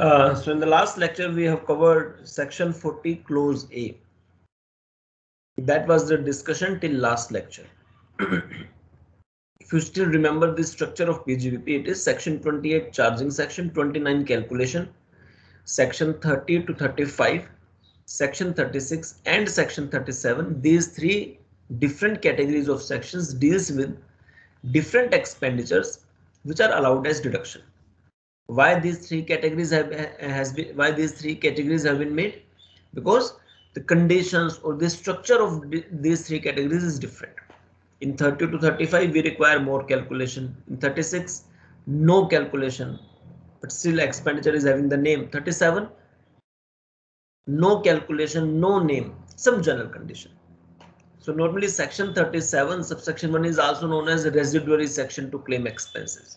So in the last lecture we have covered section 40 clause A. That was the discussion till last lecture. If you still remember the structure of PGBP, it is section 28 charging, section 29 calculation, section 30 to 35, section 36 and section 37. These three different categories of sections deals with different expenditures which are allowed as deduction. Why these three categories have been made? Because the conditions or the structure of these three categories is different. In 30 to 35 we require more calculation. In 36 no calculation, but still expenditure is having the name. 37 no calculation, no name, some general condition. So normally section 37 subsection 1 is also known as residuary section to claim expenses.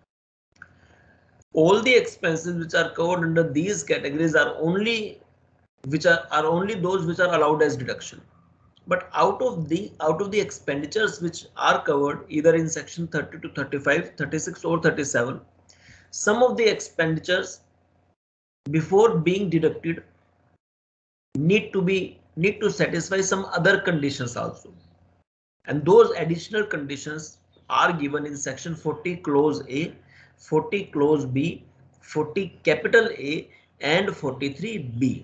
All the expenses which are covered under these categories are only those which are allowed as deduction. But out of the expenditures which are covered either in section 30 to 35, 36 or 37, some of the expenditures before being deducted need to satisfy some other conditions also, and those additional conditions are given in section 40 clause A, 40 clause B, 40 capital A and 43B.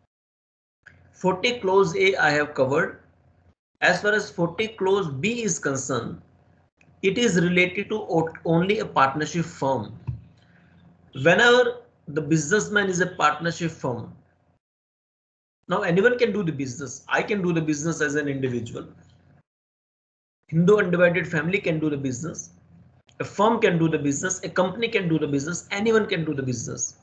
40 clause A I have covered. As far as 40 clause B is concerned, it is related to only a partnership firm. Whenever the businessman is a partnership firm, now anyone can do the business. I can do the business as an individual. Hindu undivided family can do the business. A firm can do the business. A company can do the business. Anyone can do the business.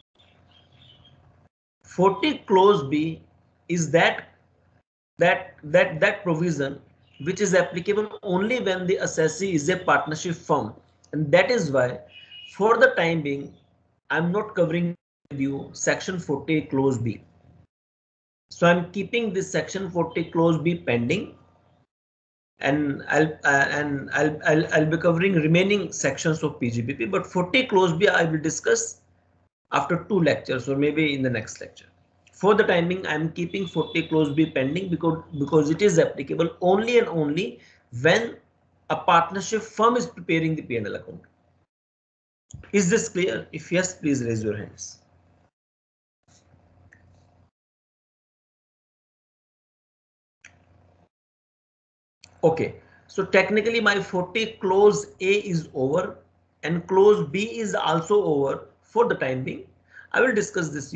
40 clause B is that provision which is applicable only when the assessee is a partnership firm, and that is why for the time being I'm not covering with you section 40 clause B. So I'm keeping this section 40 clause B pending, and I'll be covering remaining sections of PGBP, but 40 clause B I will discuss after 2 lectures or maybe in the next lecture. For the timing I'm keeping 40 clause B pending because it is applicable only and only when a partnership firm is preparing the P&L account. Is this clear? If yes, please raise your hands. Okay, so technically my 40 clause A is over and clause B is also over for the time being. I will discuss this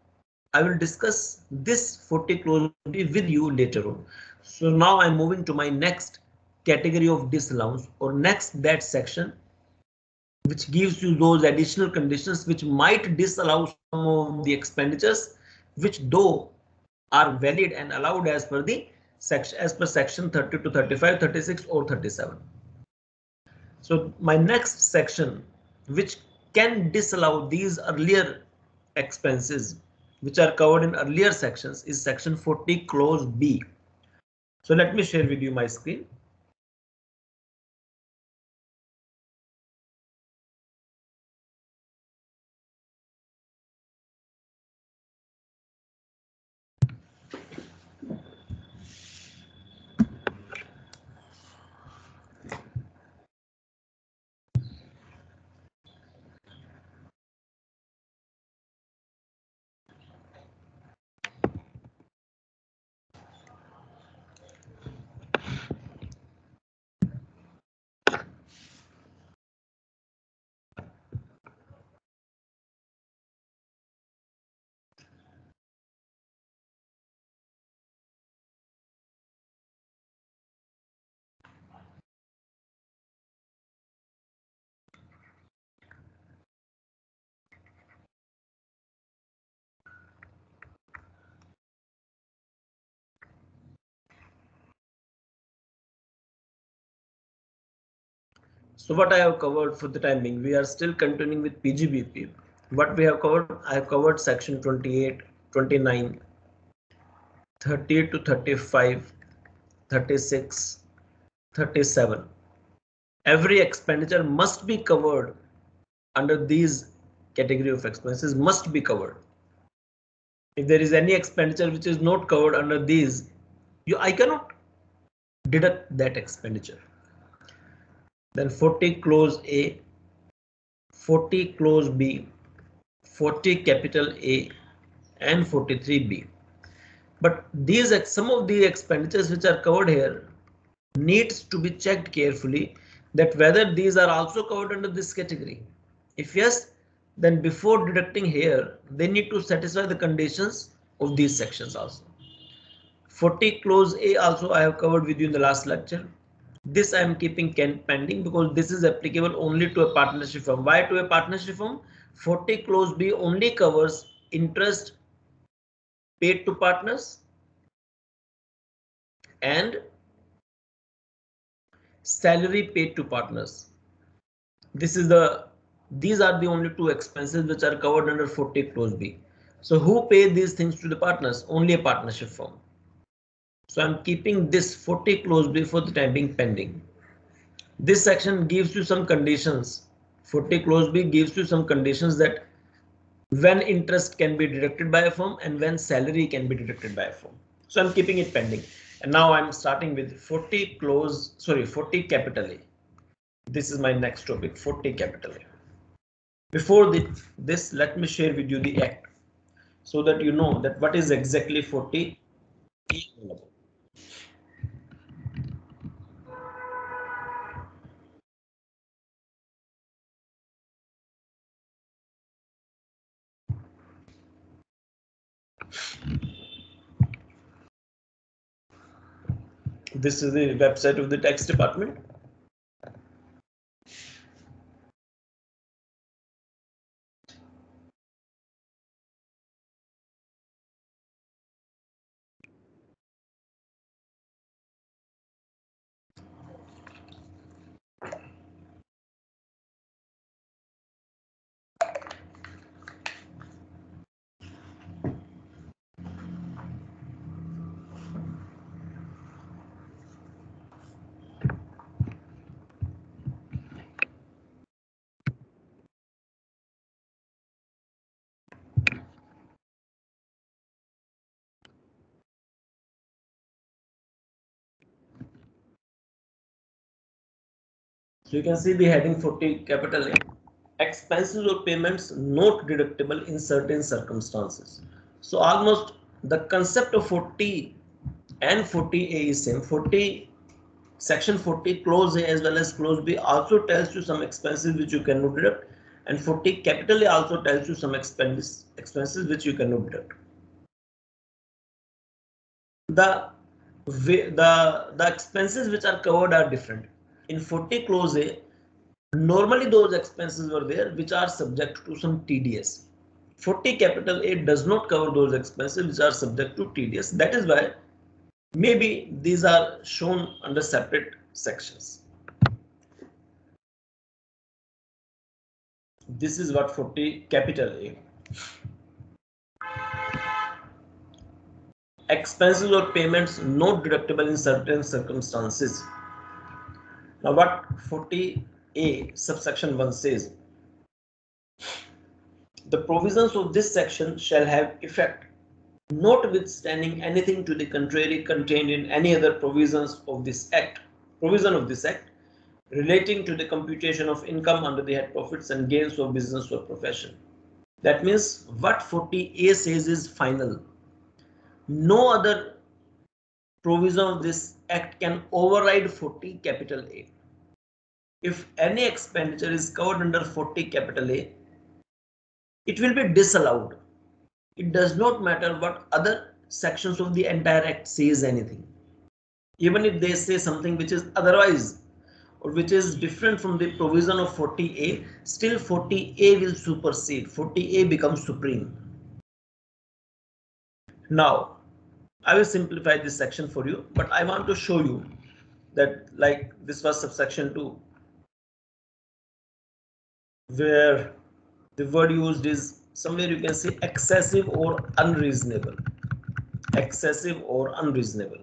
this 40 clause B with you later on. So now I'm moving to my next category of disallowance, or next that section which gives you those additional conditions which might disallow some of the expenditures which though are valid and allowed as per the section, as per section 30 to 35, 36 or 37. So my next section which can disallow these earlier expenses which are covered in earlier sections is section 40 clause B. So let me share with you my screen. So what I have covered for the time being, we are still continuing with PGBP. What we have covered, I have covered section 28, 29, 30 to 35, 36, 37. Every expenditure must be covered under these category of expenses must be covered. If there is any expenditure which is not covered under these, I cannot deduct that expenditure. Then 40 clause A, 40 clause B, 40 capital A, and 43B. But these some of the expenditures which are covered here needs to be checked carefully that whether these are also covered under this category. If yes, then before deducting here, they need to satisfy the conditions of these sections also. 40 clause A also I have covered with you in the last lecture. This I am keeping pending because this is applicable only to a partnership firm. Why to a partnership firm? 40 clause B only covers interest paid to partners and salary paid to partners. These are the only two expenses which are covered under 40 clause B. So who pay these things to the partners? Only a partnership firm. So I'm keeping this 40 clause B for the time being pending. This section gives you some conditions. 40 clause B gives you some conditions that when interest can be deducted by a firm and when salary can be deducted by a firm. So I'm keeping it pending. And now I'm starting with 40 capital A. This is my next topic, 40 capital A. Before this, let me share with you the act so that you know that what is exactly 40 A. This is the website of the tax department. So you can see the heading 40 capital A. Expenses or payments not deductible in certain circumstances. So almost the concept of 40 and 40A is same. 40 section 40 clause A as well as clause B also tells you some expenses which you cannot deduct, and 40 capital A also tells you some expenses which you cannot deduct. The expenses which are covered are different. In 40 clause A, normally those expenses were there which are subject to some TDS. 40 capital A does not cover those expenses which are subject to TDS. That is why maybe these are shown under separate sections. This is what 40 capital A. Expenses or payments not deductible in certain circumstances. Now what 40A subsection 1 says, the provisions of this section shall have effect notwithstanding anything to the contrary contained in any other provision of this act relating to the computation of income under the head profits and gains of business or profession. That means what 40A says is final. No other provision of this act can override 40 capital A. If any expenditure is covered under 40 capital A, it will be disallowed. It does not matter what other sections of the entire act says anything. Even if they say something which is otherwise or which is different from the provision of 40A, still 40A will supersede. 40A becomes supreme. Now, I will simplify this section for you, but I want to show you that like this was subsection 2, where the word used is somewhere you can say excessive or unreasonable. Excessive or unreasonable.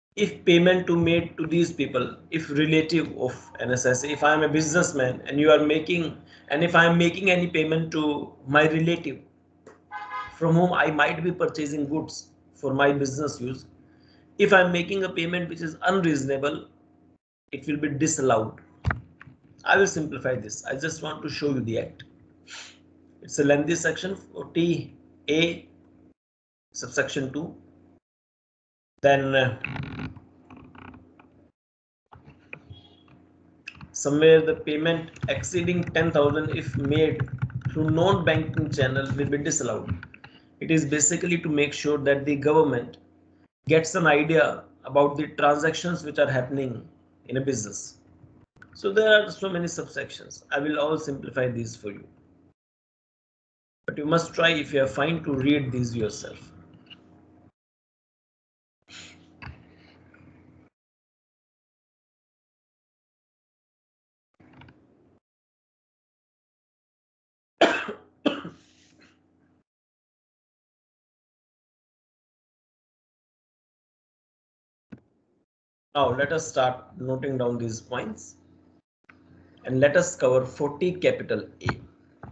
if payment to made to these people, if relative of NSS, if I am a businessman and you are making, and if I am making any payment to my relative from whom I might be purchasing goods for my business use, if I am making a payment which is unreasonable, it will be disallowed. I will simplify this. I just want to show you the act. It's a lengthy section, 40A subsection 2. Then somewhere the payment exceeding 10,000 if made through non-banking channel will be disallowed. It is basically to make sure that the government gets an idea about the transactions which are happening in a business. So there are so many subsections. I will all simplify these for you. But you must try, if you are fine, to read these yourself. Now let us start noting down these points and let us cover 40 capital A.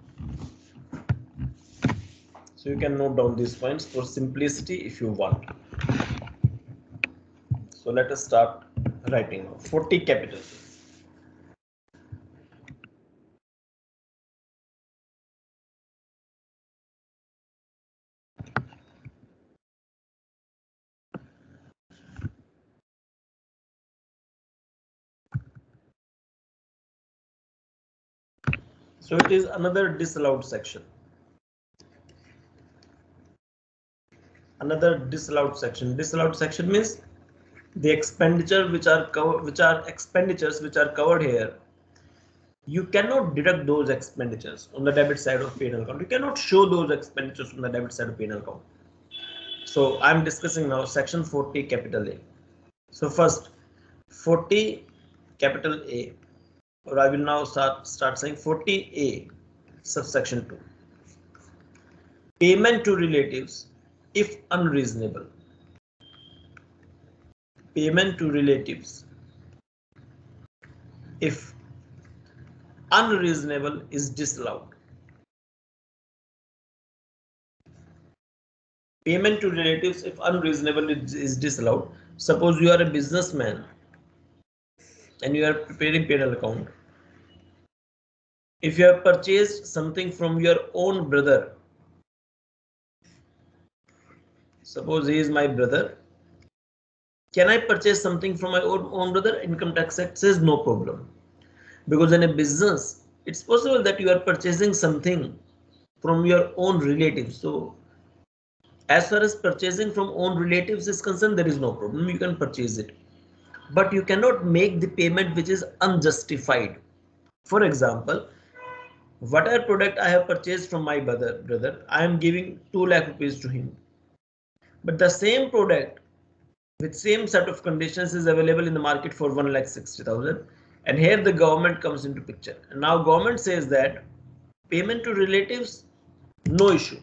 So you can note down these points for simplicity if you want. So let us start writing now. 40 capital A. So it is another disallowed section. Another disallowed section. Disallowed section means the expenditure which are expenditures which are covered here. You cannot deduct those expenditures on the debit side of P&L account. You cannot show those expenditures on the debit side of P&L account. So I'm discussing now section 40 capital A. So first 40 capital A, or I will now start saying 40A subsection 2. Payment to relatives if unreasonable. Payment to relatives if unreasonable is disallowed. Payment to relatives if unreasonable is disallowed. Suppose you are a businessman and you are preparing P&L account. If you have purchased something from your own brother, suppose he is my brother, can I purchase something from my own brother? Income tax act says no problem, because in a business it's possible that you are purchasing something from your own relatives. So as far as purchasing from own relatives is concerned, there is no problem, you can purchase it, but you cannot make the payment which is unjustified. For example, whatever product I have purchased from my brother, I am giving 2 lakh rupees to him, but the same product with same set of conditions is available in the market for 1,60,000, and here the government comes into picture, and now government says that payment to relatives, no issue,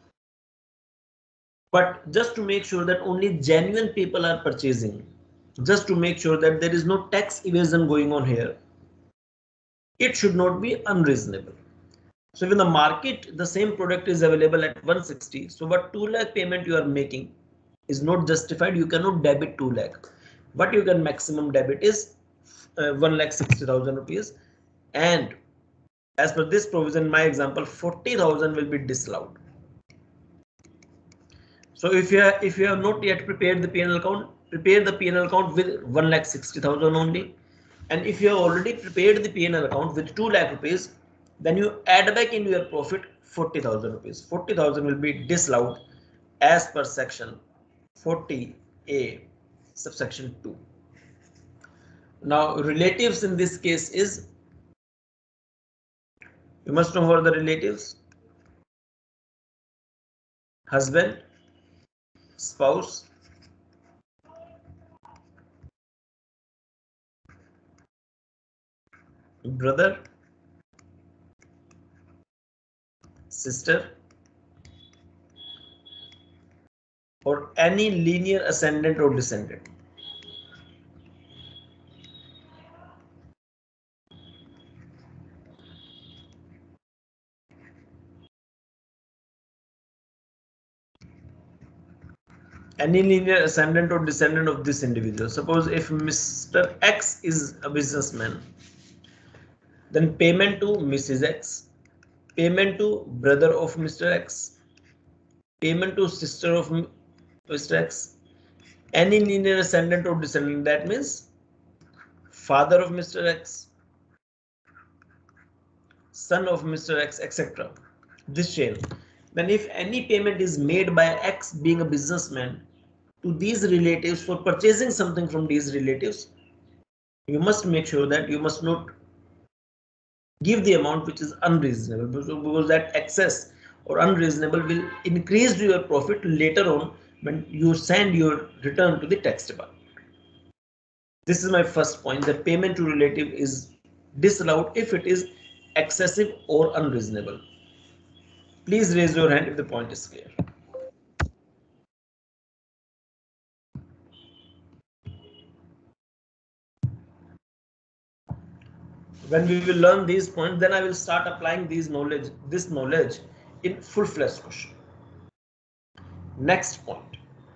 but just to make sure that only genuine people are purchasing, just to make sure that there is no tax evasion going on here, it should not be unreasonable. So if in the market the same product is available at 160, so what 2 lakh payment you are making is not justified. You cannot debit 2 lakh. What you can maximum debit is 1,60,000 rupees, and as per this provision, my example, 40,000 will be disallowed. So if you have not yet prepared the P&L account, prepare the P&L account with 1,60,000 only. And if you have already prepared the P&L account with 2 lakh rupees, then you add back in your profit 40,000 rupees. 40,000 will be disallowed as per section 40A subsection 2. Now relatives in this case is, you must know who are the relatives: husband, spouse, brother, sister, or any linear ascendant or descendant. any linear ascendant or descendant of this individual. Suppose if Mr. X is a businessman, then payment to Mrs. X, payment to brother of Mr. X, payment to sister of Mr. X, any linear ascendant or descendant, that means father of Mr. X, son of Mr. X, etc. This chain. Then if any payment is made by X being a businessman to these relatives for purchasing something from these relatives, you must make sure that you must not give the amount which is unreasonable, because that excess or unreasonable will increase your profit later on when you send your return to the tax department. This is my first point, that payment to relative is disallowed if it is excessive or unreasonable. Please raise your hand if the point is clear. When we will learn these points, then I will start applying this knowledge in full-fledged question. Next point.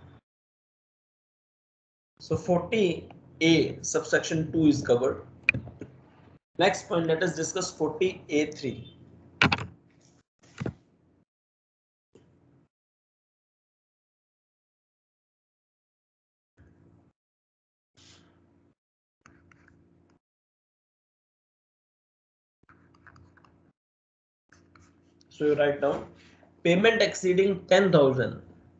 So 40A subsection 2 is covered. Next point, let us discuss 40A3. So you write down payment exceeding 10,000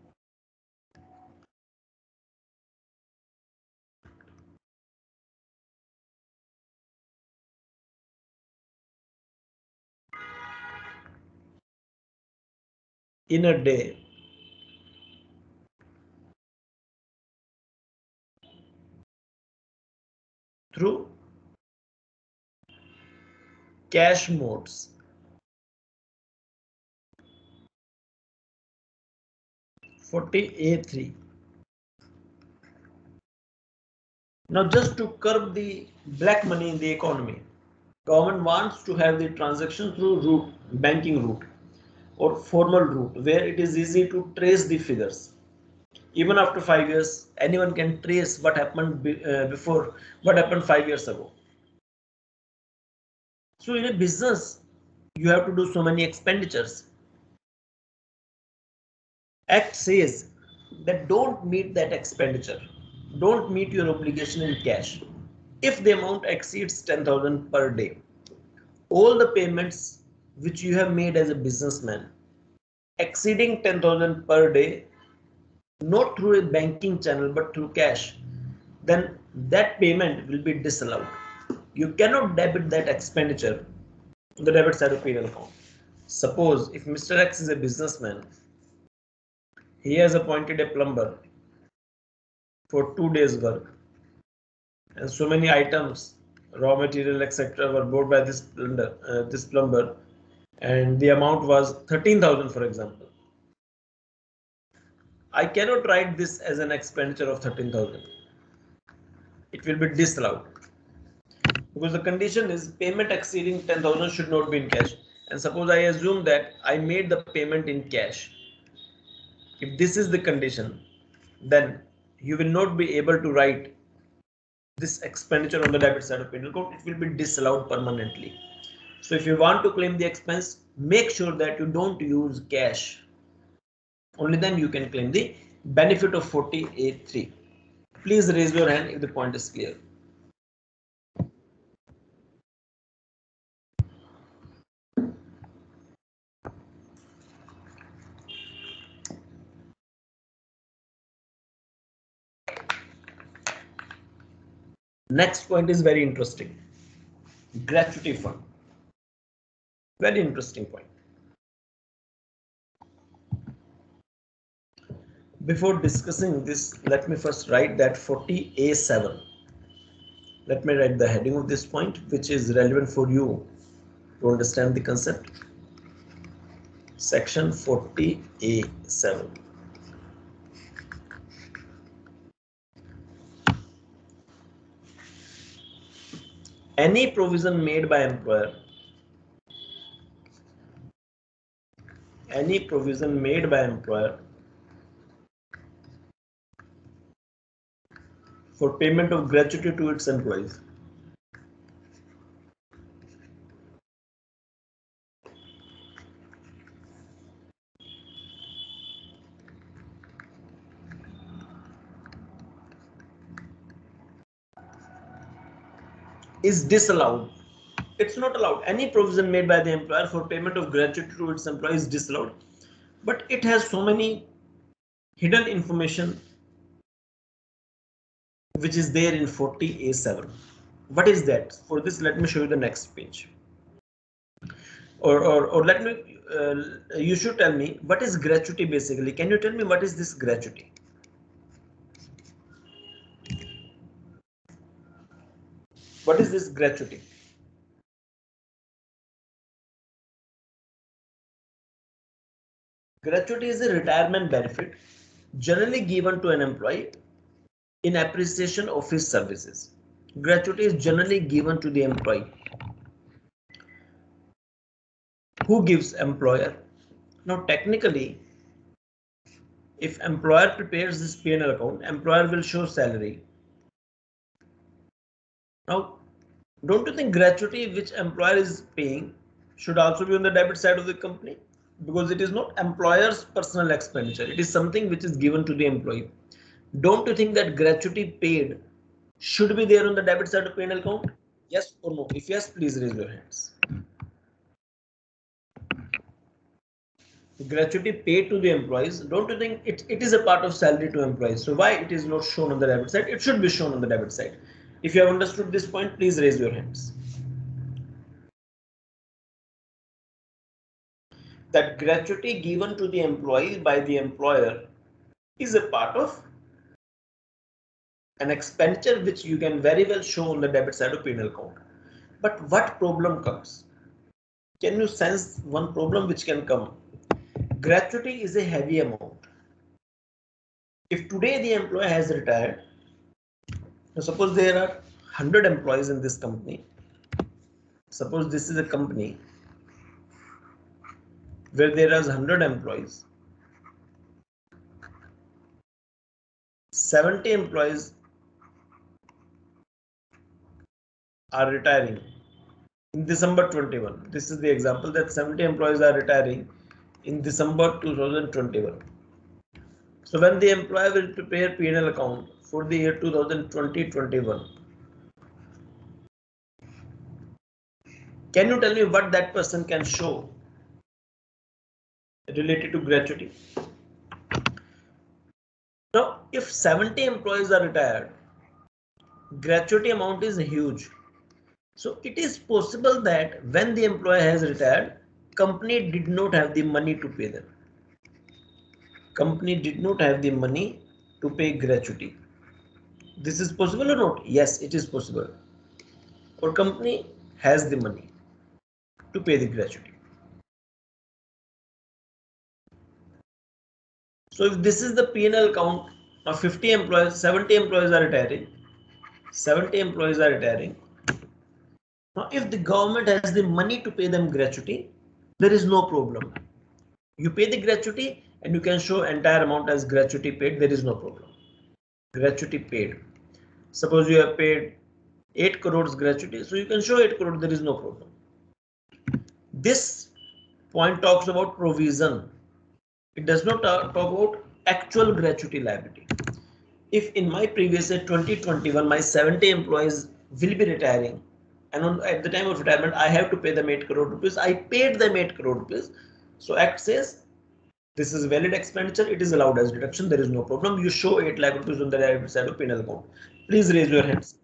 in a day through cash modes. 40A3. Now, just to curb the black money in the economy, government wants to have the transaction through banking route or formal route, where it is easy to trace the figures. Even after 5 years, anyone can trace what happened before, what happened 5 years ago. So in a business, you have to do so many expenditures. Act says that don't meet that expenditure. Don't meet your obligation in cash. If the amount exceeds 10,000 per day, all the payments which you have made as a businessman exceeding 10,000 per day, not through a banking channel but through cash, then that payment will be disallowed. You cannot debit that expenditure on the debit side of P&L account. Suppose if Mr. X is a businessman, he has appointed a plumber for 2 days work, and so many items, raw material, etc., were bought by this plumber, and the amount was 13,000, for example. I cannot write this as an expenditure of 13,000. It will be disallowed because the condition is payment exceeding 10,000 should not be in cash. And suppose I assume that I made the payment in cash. If this is the condition, then you will not be able to write this expenditure on the debit side of P&L account. It will be disallowed permanently. So if you want to claim the expense, make sure that you don't use cash. Only then you can claim the benefit of 40A3. Please raise your hand if the point is clear. Next point is very interesting. Gratuity fund. Very interesting point. Before discussing this, let me first write that 40A7. Let me write the heading of this point, which is relevant for you to understand the concept. Section 40A7. Any provision made by employer, for payment of gratuity to its employees. Is disallowed. It's not allowed. Any provision made by the employer for payment of gratuity to its employees is disallowed. But it has so many hidden information which is there in 40A7. What is that? For this, let me show you the next page. Or let me, you should tell me what is gratuity basically. Can you tell me what is this gratuity? What is this gratuity? Gratuity is a retirement benefit generally given to an employee in appreciation of his services. Gratuity is generally given to the employee. Who gives? Employer. Now technically, if employer prepares this P&L account, employer will show salary. Now, don't you think gratuity which employer is paying should also be on the debit side of the company? Because it is not employer's personal expenditure. It is something which is given to the employee. Don't you think that gratuity paid should be there on the debit side of P&L account? Yes or no? If yes, please raise your hands. Gratuity paid to the employees, don't you think it is a part of salary to employees? So why it is not shown on the debit side? It should be shown on the debit side. If you have understood this point, please raise your hands. That gratuity given to the employee by the employer is a part of an expenditure which you can very well show on the debit side of P&L account. But what problem comes? Can you sense one problem which can come? Gratuity is a heavy amount. If today the employee has retired, now suppose there are 100 employees in this company. Suppose this is a company where there are 100 employees. 70 employees are retiring in December 21. This is the example that 70 employees are retiring in December 2021. So when the employer will prepare P&L account for the year 2020-21, can you tell me what that person can show related to gratuity? Now, if 70 employees are retired, gratuity amount is huge. So it is possible that when the employee has retired, company did not have the money to pay them. Company did not have the money to pay gratuity. This is possible or not? Yes, it is possible. Or company has the money to pay the gratuity. So if this is the P&L account of 50 employees, 70 employees are retiring. 70 employees are retiring. Now, if the government has the money to pay them gratuity, there is no problem. You pay the gratuity and you can show entire amount as gratuity paid. There is no problem. Gratuity paid. Suppose you have paid 8 crores gratuity, so you can show 8 crores. There is no problem. This point talks about provision. It does not talk about actual gratuity liability. If in my previous year 2021, my 70 employees will be retiring, and at the time of retirement, I have to pay them 8 crore rupees. I paid them 8 crore rupees. So Act says this is valid expenditure. It is allowed as deduction. There is no problem. You show 8 lakh rupees on the debit side of P&L account. Please raise your hands.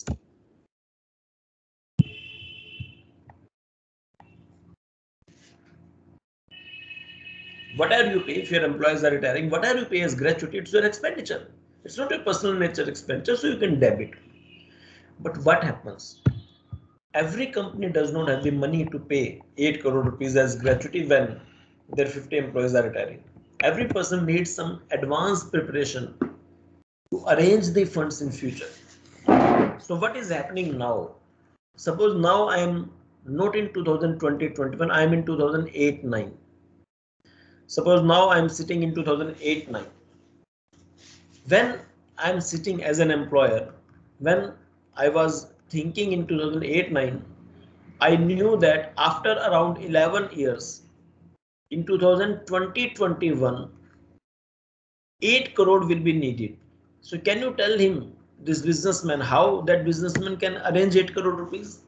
Whatever you pay, if your employees are retiring, whatever you pay as gratuity, it's your expenditure. It's not your personal nature expenditure, so you can debit. But what happens? Every company does not have the money to pay 8 crore rupees as gratuity when their 50 employees are retiring. Every person needs some advanced preparation to arrange the funds in future. So what is happening now? Suppose now I am not in 2020-21, I am in 2008-9. Suppose now I am sitting in 2008-9. When I'm sitting as an employer, when I was thinking in 2008-9, I knew that after around 11 years, in 2020-21, 8 crore will be needed. So can you tell him, this businessman, how that businessman can arrange 8 crore rupees?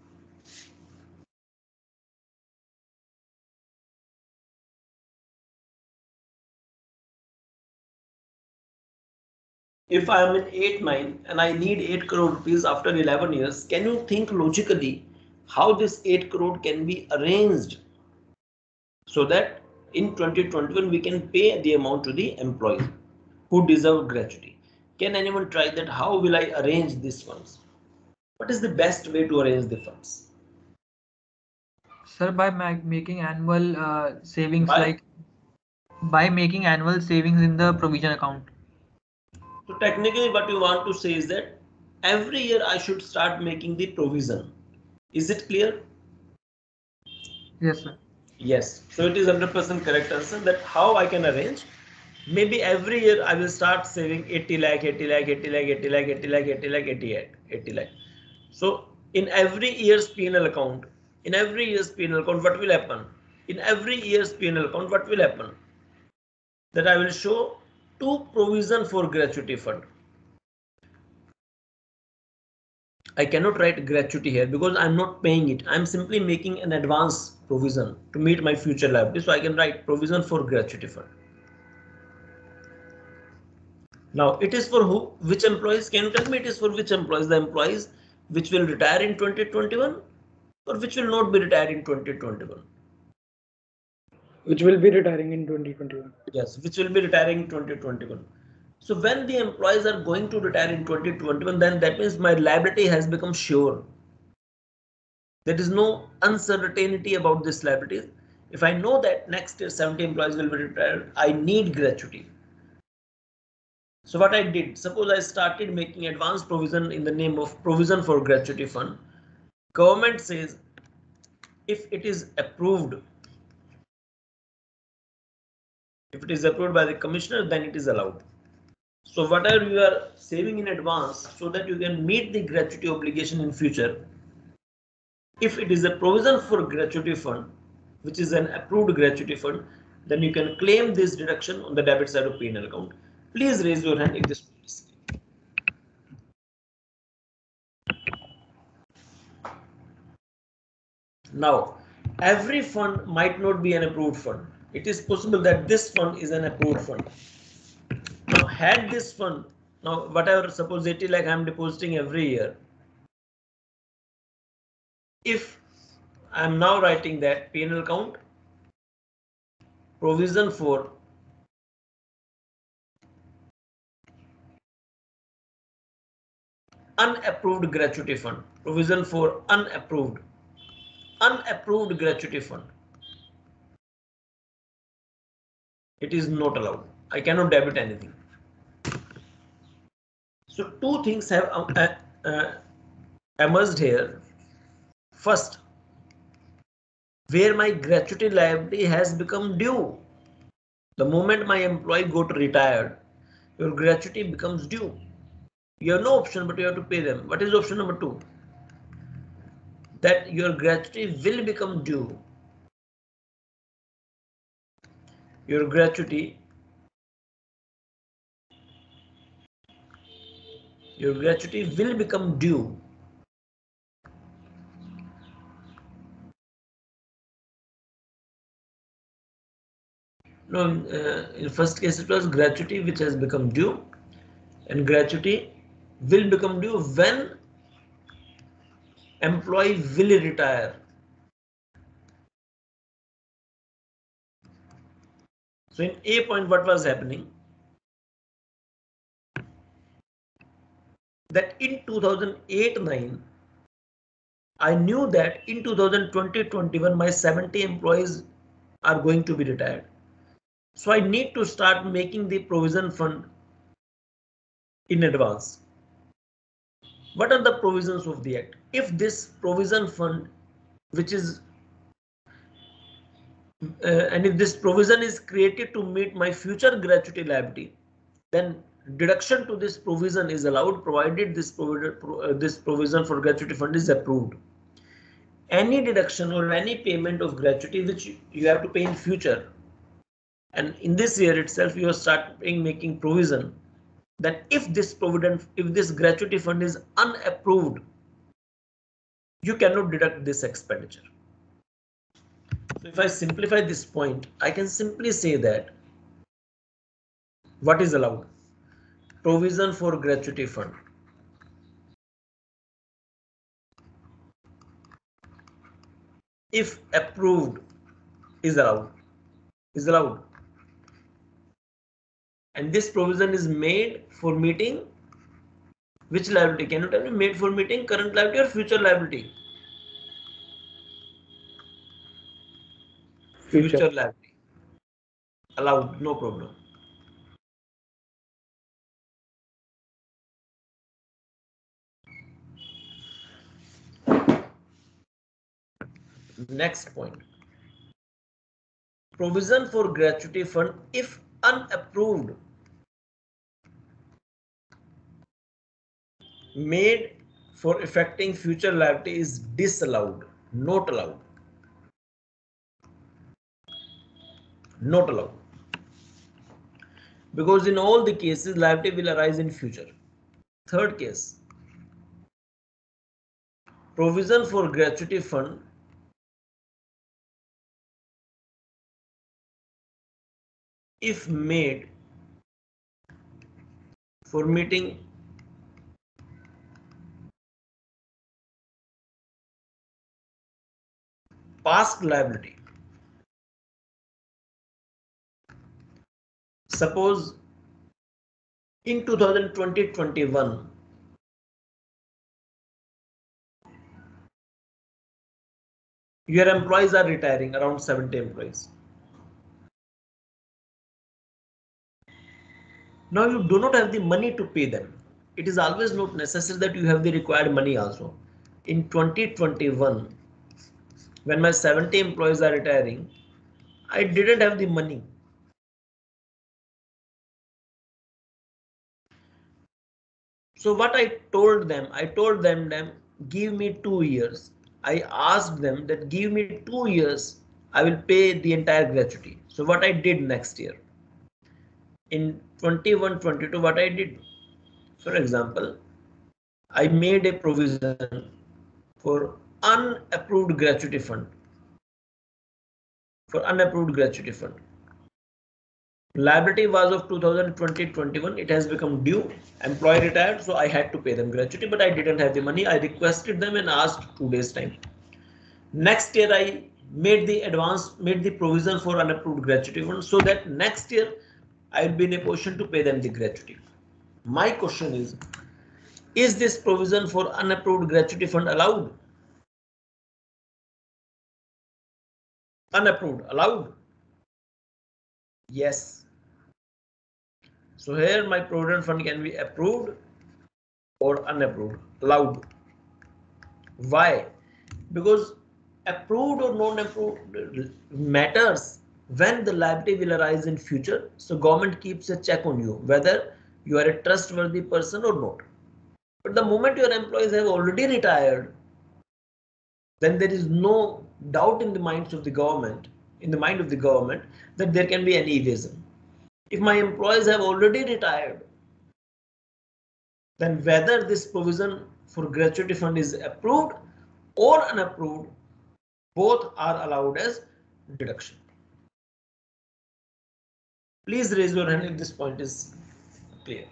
If I am in 8-9 and I need 8 crore rupees after 11 years, can you think logically how this 8 crore can be arranged so that in 2021 we can pay the amount to the employees who deserve gratuity? Can anyone try that? How will I arrange these funds? What is the best way to arrange the funds? Sir, by making annual savings, By like by making annual savings in the provision account. So technically what you want to say is that every year I should start making the provision. Is it clear? Yes, sir. Yes. So it is 100% correct answer, that how I can arrange. Maybe every year I will start saving 80 lakh, 80 lakh, 80 lakh, 80 lakh, 80 lakh, 80 lakh, 80 lakh. So in every year's P&L account, what will happen? In every year's P&L account, what will happen? That I will show two provision for gratuity fund. I cannot write gratuity here because I'm not paying it. I'm simply making an advance provision to meet my future liability. So I can write provision for gratuity fund. Now it is for who? Which employees? Can you tell me it is for which employees? The employees which will retire in 2021 or which will not be retired in 2021? Which will be retiring in 2021. Yes, which will be retiring in 2021. So when the employees are going to retire in 2021, then that means my liability has become sure. There is no uncertainty about this liability. If I know that next year 70 employees will be retired, I need gratuity. So what I did, suppose I started making advance provision in the name of provision for gratuity fund. Government says if it is approved by the commissioner, then it is allowed. So whatever you are saving in advance so that you can meet the gratuity obligation in future, if it is a provision for gratuity fund, which is an approved gratuity fund, then you can claim this deduction on the debit side of P&L account. Please raise your hand if this is. Now, every fund might not be an approved fund. It is possible that this fund is an approved fund. Now, had this fund, now whatever, suppose 80 lakh I am depositing every year. If I am now writing that P&L account, provision for unapproved gratuity fund, provision for unapproved gratuity fund, it is not allowed. I cannot debit anything. So two things have emerged here. First, where my gratuity liability has become due. The moment my employee got retired, your gratuity becomes due. You have no option but you have to pay them. What is option number 2? That your gratuity will become due. Your gratuity will become due. No, in first case it was gratuity which has become due, and gratuity will become due when employee will retire. So in A point, what was happening? That in 2008-9, I knew that in 2020-21 my 70 employees are going to be retired. So I need to start making the provision fund in advance. What are the provisions of the Act? If this provision fund, which is and if this provision is created to meet my future gratuity liability, then deduction to this provision is allowed provided this provision for gratuity fund is approved. Any deduction or any payment of gratuity which you have to pay in future, and in this year itself you are starting making provision that if this gratuity fund is unapproved, you cannot deduct this expenditure. So if I simplify this point, I can simply say that what is allowed? Provision for gratuity fund. If approved is allowed. And this provision is made for meeting which liability? Can you tell me? Made for meeting current liability or future liability? Future liability. Allowed, no problem. Next point. Provision for gratuity fund if unapproved made for affecting future liability is disallowed, not allowed. Not allowed. Because in all the cases liability will arise in future. Third case. Provision for gratuity fund if made for meeting past liability. Suppose in 2020-21 your employees are retiring, around 70 employees. Now you do not have the money to pay them. It is always not necessary that you have the required money also. In 2021, when my 70 employees are retiring, I didn't have the money. So what I told them, give me 2 years. I asked them that give me 2 years, I will pay the entire gratuity. So what I did next year, in 21-22, what I did, for example, I made a provision for unapproved gratuity fund. Liability was of 2020-21. It has become due. Employee retired, so I had to pay them gratuity, but I didn't have the money. I requested them and asked 2 days time. Next year I made the provision for unapproved gratuity fund so that next year I will be in a position to pay them the gratuity. My question is this provision for unapproved gratuity fund allowed? Unapproved, allowed? Yes. So here my provident fund can be approved or unapproved, allowed. Why? Because approved or non-approved matters when the liability will arise in future. So government keeps a check on you whether you are a trustworthy person or not. But the moment your employees have already retired, then there is no doubt in the mind of the government that there can be any evasion. If my employees have already retired, then whether this provision for gratuity fund is approved or unapproved, both are allowed as deduction. Please raise your hand if this point is clear.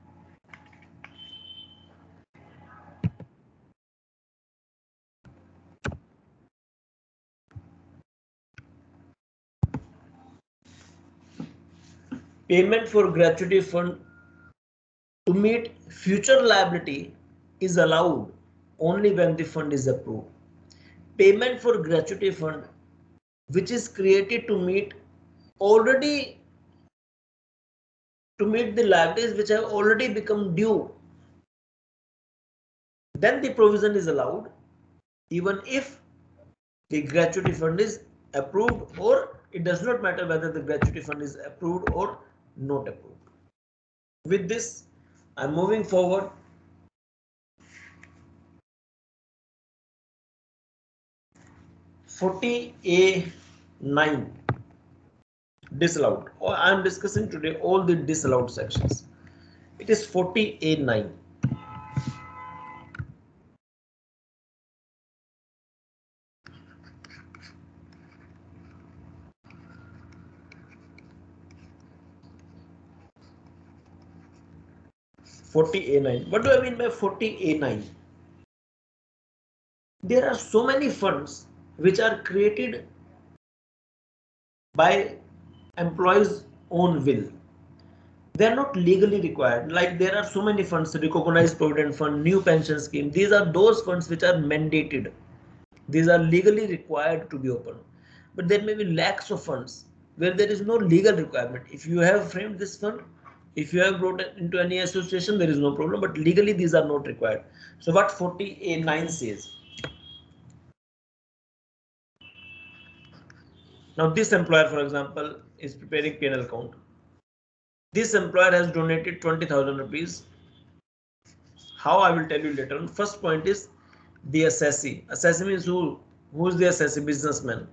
Payment for gratuity fund to meet future liability is allowed only when the fund is approved. Payment for gratuity fund which is created to meet the liabilities which have already become due, then the provision is allowed even if the gratuity fund is approved, or it does not matter whether the gratuity fund is approved or not approved. With this, I'm moving forward. (40A9) disallowed. I'm discussing today all the disallowed sections. It is 40A9. What do I mean by 40A9? There are so many funds which are created by employees' own will. They are not legally required. Like there are so many funds, recognized provident fund, new pension scheme. These are those funds which are mandated. These are legally required to be opened. But there may be lakhs of funds where there is no legal requirement. If you have framed this fund, if you have brought it into any association, there is no problem. But legally, these are not required. So what 40A9 says. Now this employer, for example, is preparing P&L account. This employer has donated 20,000 rupees. How, I will tell you later on. First point is the assessee. Assessee means who is the assessee? Businessman.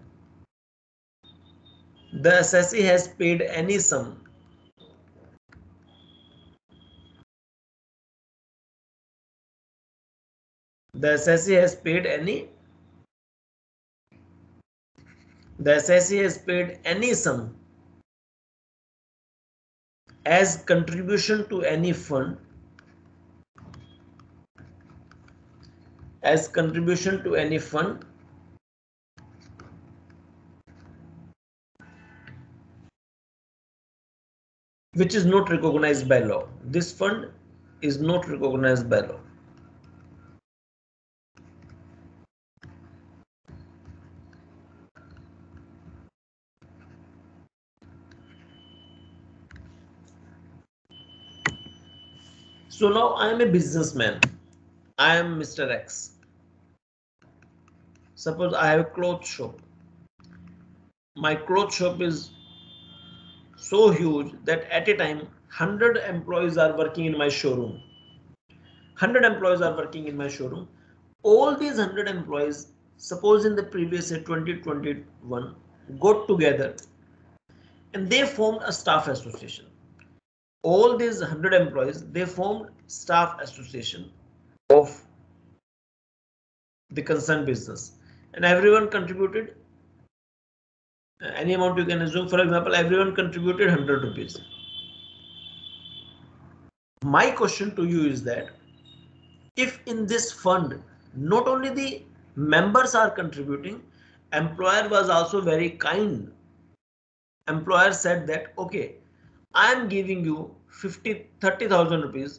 The assessee has paid any sum the assessee has paid any sum as contribution to any fund which is not recognized by law. This fund is not recognized by law. So now I am a businessman. I am Mr. X. Suppose I have a cloth shop. My cloth shop is so huge that at a time 100 employees are working in my showroom. 100 employees are working in my showroom. All these 100 employees, suppose in the previous year 2021, got together and they formed a staff association. All these 100 employees, they formed staff association of the concerned business, and everyone contributed any amount you can assume. For example, everyone contributed 100 rupees. My question to you is that if in this fund not only the members are contributing, employer was also very kind. Employer said that okay, I am giving you 30,000 rupees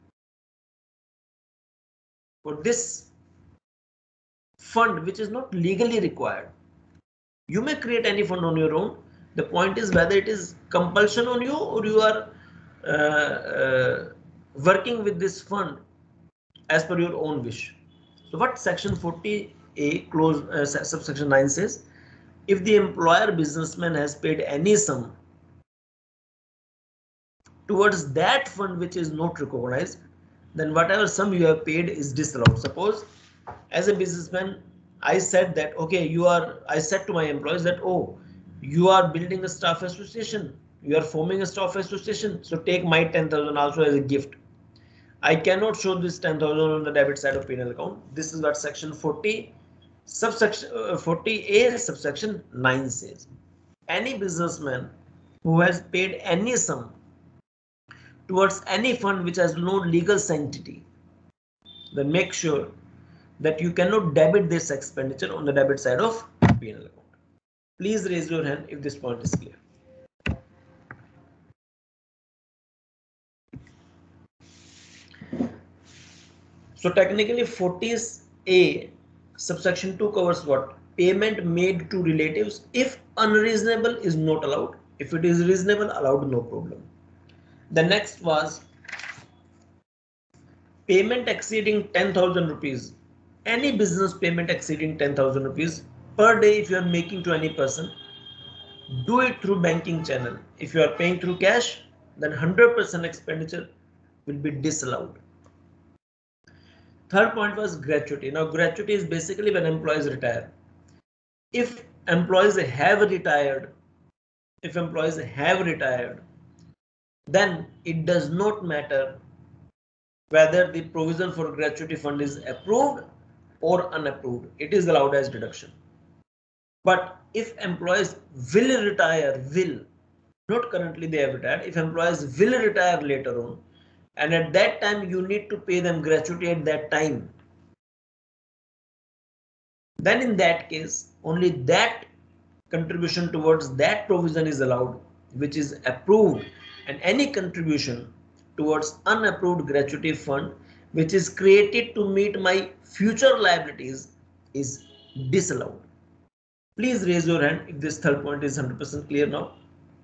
for this fund which is not legally required. You may create any fund on your own. The point is whether it is compulsion on you or you are working with this fund as per your own wish. So what section 40A clause subsection 9 says, if the employer businessman has paid any sum towards that fund which is not recognized, then whatever sum you have paid is disallowed. Suppose as a businessman, I said that okay, I said to my employees that oh, you are building a staff association, you are forming a staff association, so take my 10,000 also as a gift. I cannot show this 10,000 on the debit side of P&L account. This is what section 40 subsection 40A subsection 9 says. Any businessman who has paid any sum towards any fund which has no legal sanctity, then make sure that you cannot debit this expenditure on the debit side of P&L account. Please raise your hand if this point is clear. So technically 40A subsection 2 covers what? Payment made to relatives if unreasonable is not allowed. If it is reasonable, allowed, no problem. The next was payment exceeding 10,000 rupees. Any business payment exceeding 10,000 rupees per day if you are making to any person, do it through banking channel. If you are paying through cash, then 100% expenditure will be disallowed. Third point was gratuity. Now gratuity is basically when employees retire. If employees have retired, then it does not matter whether the provision for gratuity fund is approved or unapproved. It is allowed as deduction. But if employees will retire, not currently they have retired, if employees will retire later on, and at that time you need to pay them gratuity at that time, then in that case only that contribution towards that provision is allowed which is approved, and any contribution towards unapproved gratuity fund which is created to meet my future liabilities is disallowed. Please raise your hand if this third point is 100% clear now.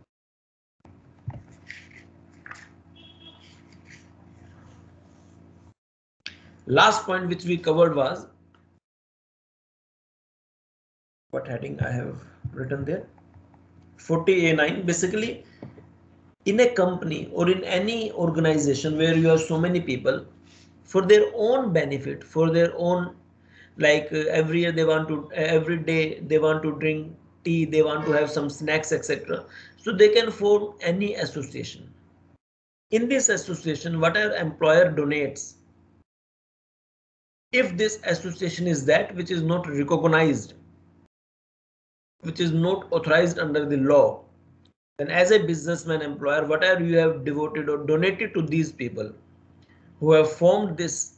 Last point which we covered was, what heading I have written there, 40A9. Basically, in a company or in any organization where you have so many people, for their own benefit, for their own, like every year they want to, every day they want to drink tea, they want to have some snacks, etc. So they can form any association. In this association, whatever employer donates, if this association is that which is not recognized, which is not authorized under the law, then as a businessman, employer, whatever you have devoted or donated to these people who have formed this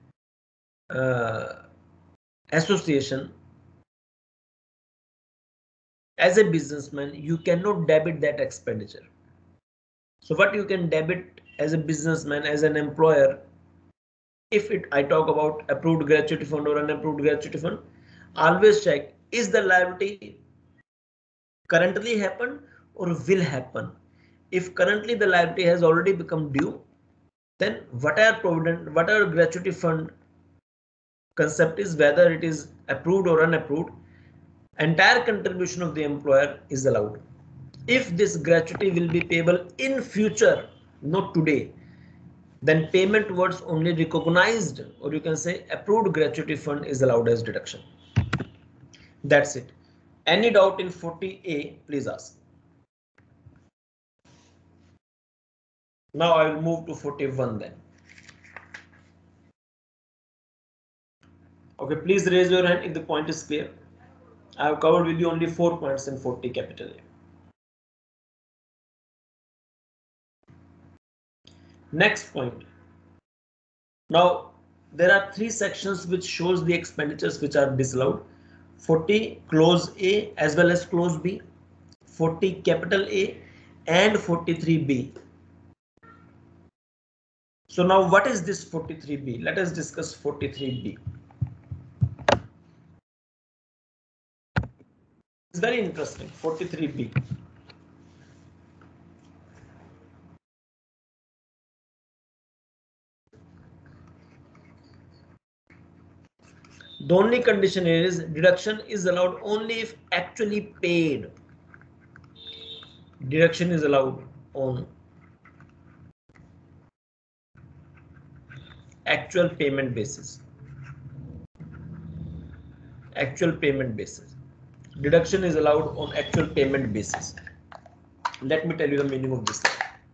association, as a businessman you cannot debit that expenditure. So what you can debit as a businessman, as an employer, if I talk about approved gratuity fund or unapproved gratuity fund, always check, is the liability currently happened or will happen. If currently the liability has already become due, then whatever gratuity fund concept is, whether it is approved or unapproved, entire contribution of the employer is allowed. If this gratuity will be payable in future, not today, then payment towards only recognized, or you can say approved gratuity fund is allowed as deduction. That's it. Any doubt in 40A, please ask. Now I will move to 41 then. Okay, please raise your hand if the point is clear. I have covered with you only 4 points in 40 capital A. Next point. Now there are 3 sections which shows the expenditures which are disallowed. 40 clause A as well as clause B, 40 capital A and 43B. So now what is this 43B? Let us discuss 43B. It's very interesting. 43B. The only condition is deduction is allowed only if actually paid. Deduction is allowed on actual payment basis. Actual payment basis. Deduction is allowed on actual payment basis. Let me tell you the meaning of this.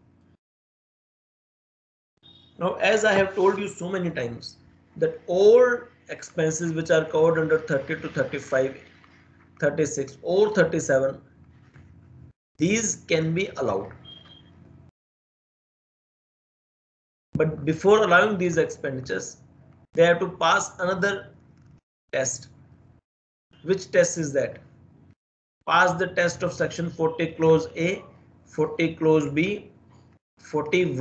Now, as I have told you so many times, that all expenses which are covered under 30 to 35, 36 or 37, these can be allowed. But before allowing these expenditures, they have to pass another test. Which test is that? Pass the test of section 40 clause A, 40 clause B, 40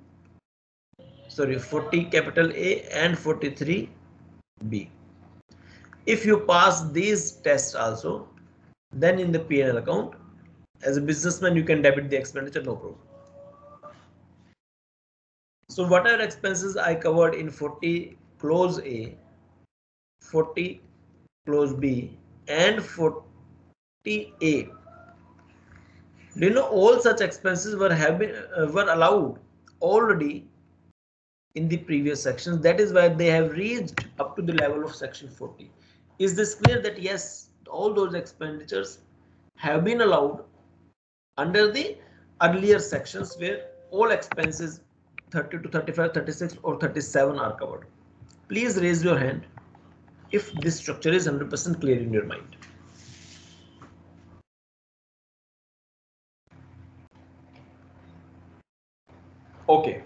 capital A and 43B. If you pass these tests also, then in the P&L account, as a businessman, you can debit the expenditure, no problem. So whatever expenses I covered in 40 clause A, 40 clause B and 40A, Do you know all such expenses were allowed already in the previous sections? That is why they have reached up to the level of section 40. Is this clear that yes, all those expenditures have been allowed under the earlier sections where all expenses 30 to 35, 36 or 37 are covered? Please raise your hand if this structure is 100% clear in your mind. Okay.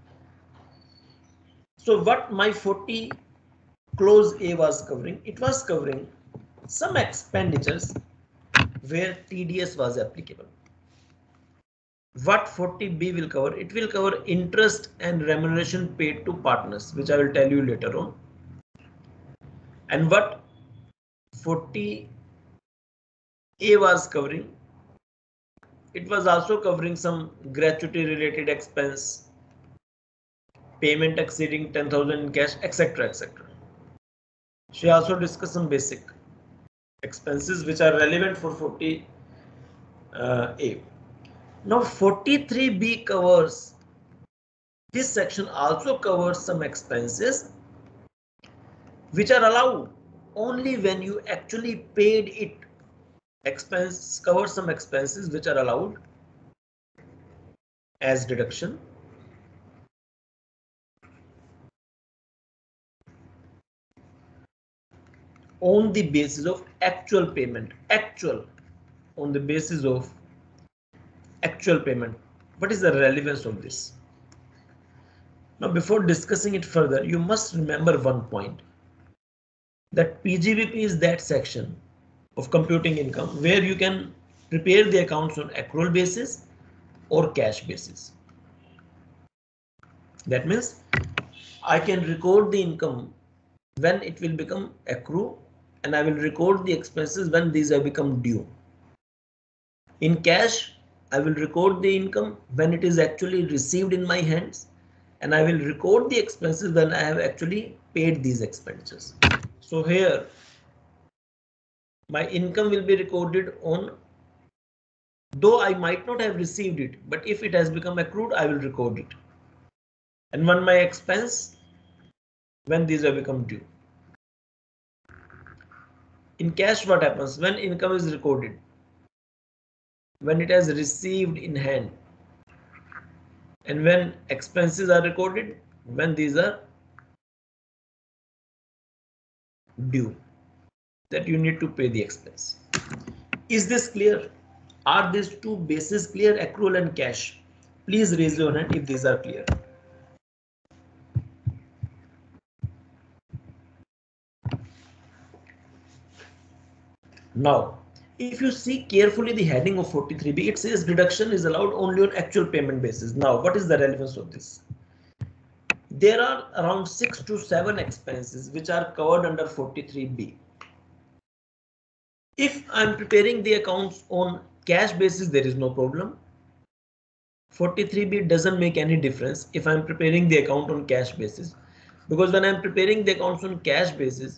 So what my 40 clause A was covering, it was covering some expenditures where TDS was applicable. What 40B will cover? It will cover interest and remuneration paid to partners, which I will tell you later on. And what 40A was covering, it was also covering some gratuity related expense, payment exceeding 10,000 in cash, etc. etc. She also discussed some basic expenses which are relevant for 40A. Now 43B covers, this section also covers some expenses which are allowed only when you actually paid it. Expense covers some expenses which are allowed as deduction on the basis of actual payment. On the basis of actual payment. What is the relevance of this? Now, before discussing it further, you must remember one point, that PGBP is that section of computing income where you can prepare the accounts on accrual basis or cash basis. That means I can record the income when it will become accrue, and I will record the expenses when these have become due. In cash, I will record the income when it is actually received in my hands, and I will record the expenses when I have actually paid these expenditures. So here my income will be recorded on, though I might not have received it, but if it has become accrued, I will record it. And when my expense, when these have become due. In cash, what happens when income is recorded? When it has received in hand. And when expenses are recorded, when these are due, that you need to pay the expense. Is this clear? Are these two bases clear, accrual and cash? Please raise your hand if these are clear. Now, if you see carefully the heading of 43B, it says deduction is allowed only on actual payment basis. Now, what is the relevance of this? There are around 6 to 7 expenses which are covered under 43B. If I'm preparing the accounts on cash basis, there is no problem. 43B doesn't make any difference if I'm preparing the account on cash basis, because when I'm preparing the accounts on cash basis,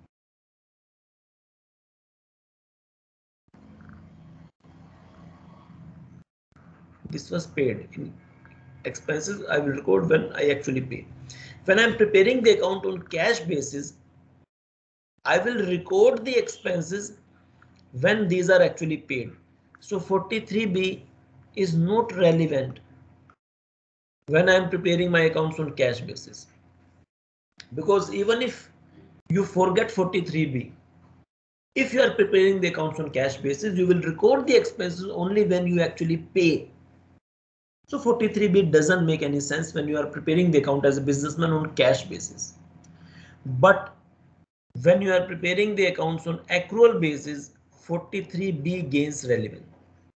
this was paid. In expenses, I will record when I actually pay. When I'm preparing the account on cash basis, I will record the expenses when these are actually paid. So 43B is not relevant when I'm preparing my accounts on cash basis, because even if you forget 43B, if you are preparing the accounts on cash basis, you will record the expenses only when you actually pay. So 43B doesn't make any sense when you are preparing the account as a businessman on cash basis. But when you are preparing the accounts on accrual basis, 43B gains relevance.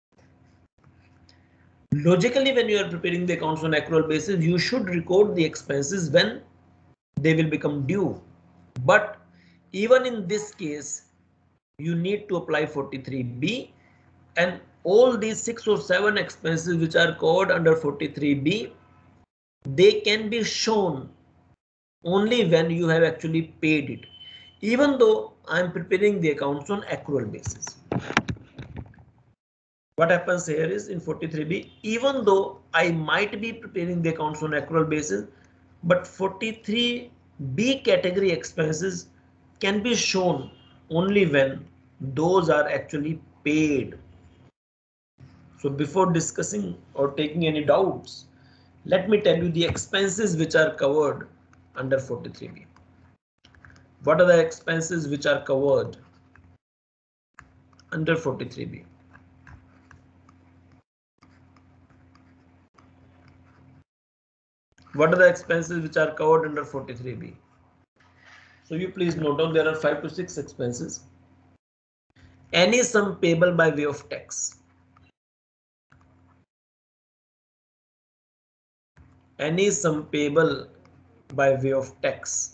Logically, when you are preparing the accounts on accrual basis, you should record the expenses when they will become due. But even in this case, you need to apply 43B, and all these 6 or 7 expenses which are covered under 43B, they can be shown only when you have actually paid it, even though I am preparing the accounts on accrual basis. What happens here is in 43B, even though I might be preparing the accounts on accrual basis, but 43B category expenses can be shown only when those are actually paid. So before discussing or taking any doubts, let me tell you the expenses which are covered under 43B. What are the expenses which are covered under 43B? What are the expenses which are covered under 43B? So you please note down there are 5 to 6 expenses. Any sum payable by way of tax. Any sum payable by way of tax,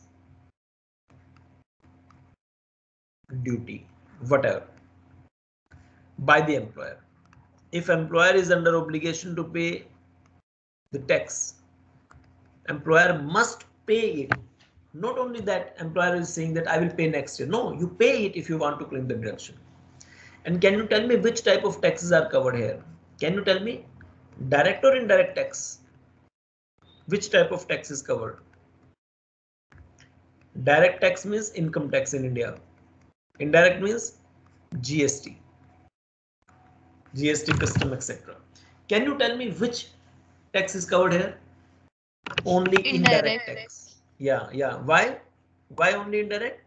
duty, whatever, by the employer. If employer is under obligation to pay the tax, employer must pay it. Not only that, employer is saying that I will pay next year. No, you pay it if you want to claim the deduction. And can you tell me which type of taxes are covered here? Can you tell me direct or indirect tax? Which type of tax is covered? Direct tax means income tax in India. Indirect means GST, custom, etc. Can you tell me which tax is covered here? Only indirect tax. Yeah. Why? Why only indirect?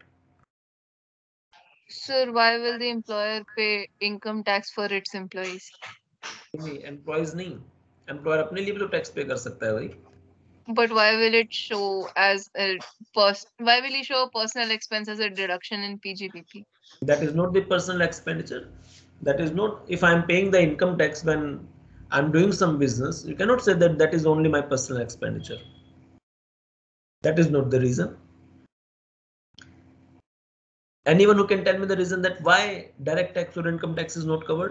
Sir, why will the employer pay income tax for its employees? Employees नहीं. Employer अपने लिए भी तो tax pay कर सकता है भाई. But why will it show as a why will he show a personal expense as a deduction in PGBP? That is not the personal expenditure. That is not, if I am paying the income tax when I'm doing some business, you cannot say that that is only my personal expenditure. That is not the reason. Anyone who can tell me the reason that why direct tax or income tax is not covered?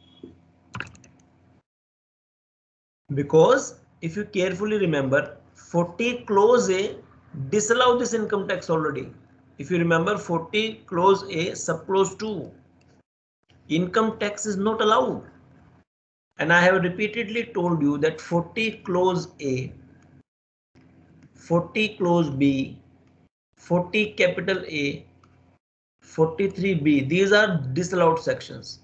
Because if you carefully remember, 40 clause A disallow this income tax already. If you remember 40 clause A subclause 2, income tax is not allowed. And I have repeatedly told you that 40 clause A, 40 clause B, 40 capital A, 43B, these are disallowed sections.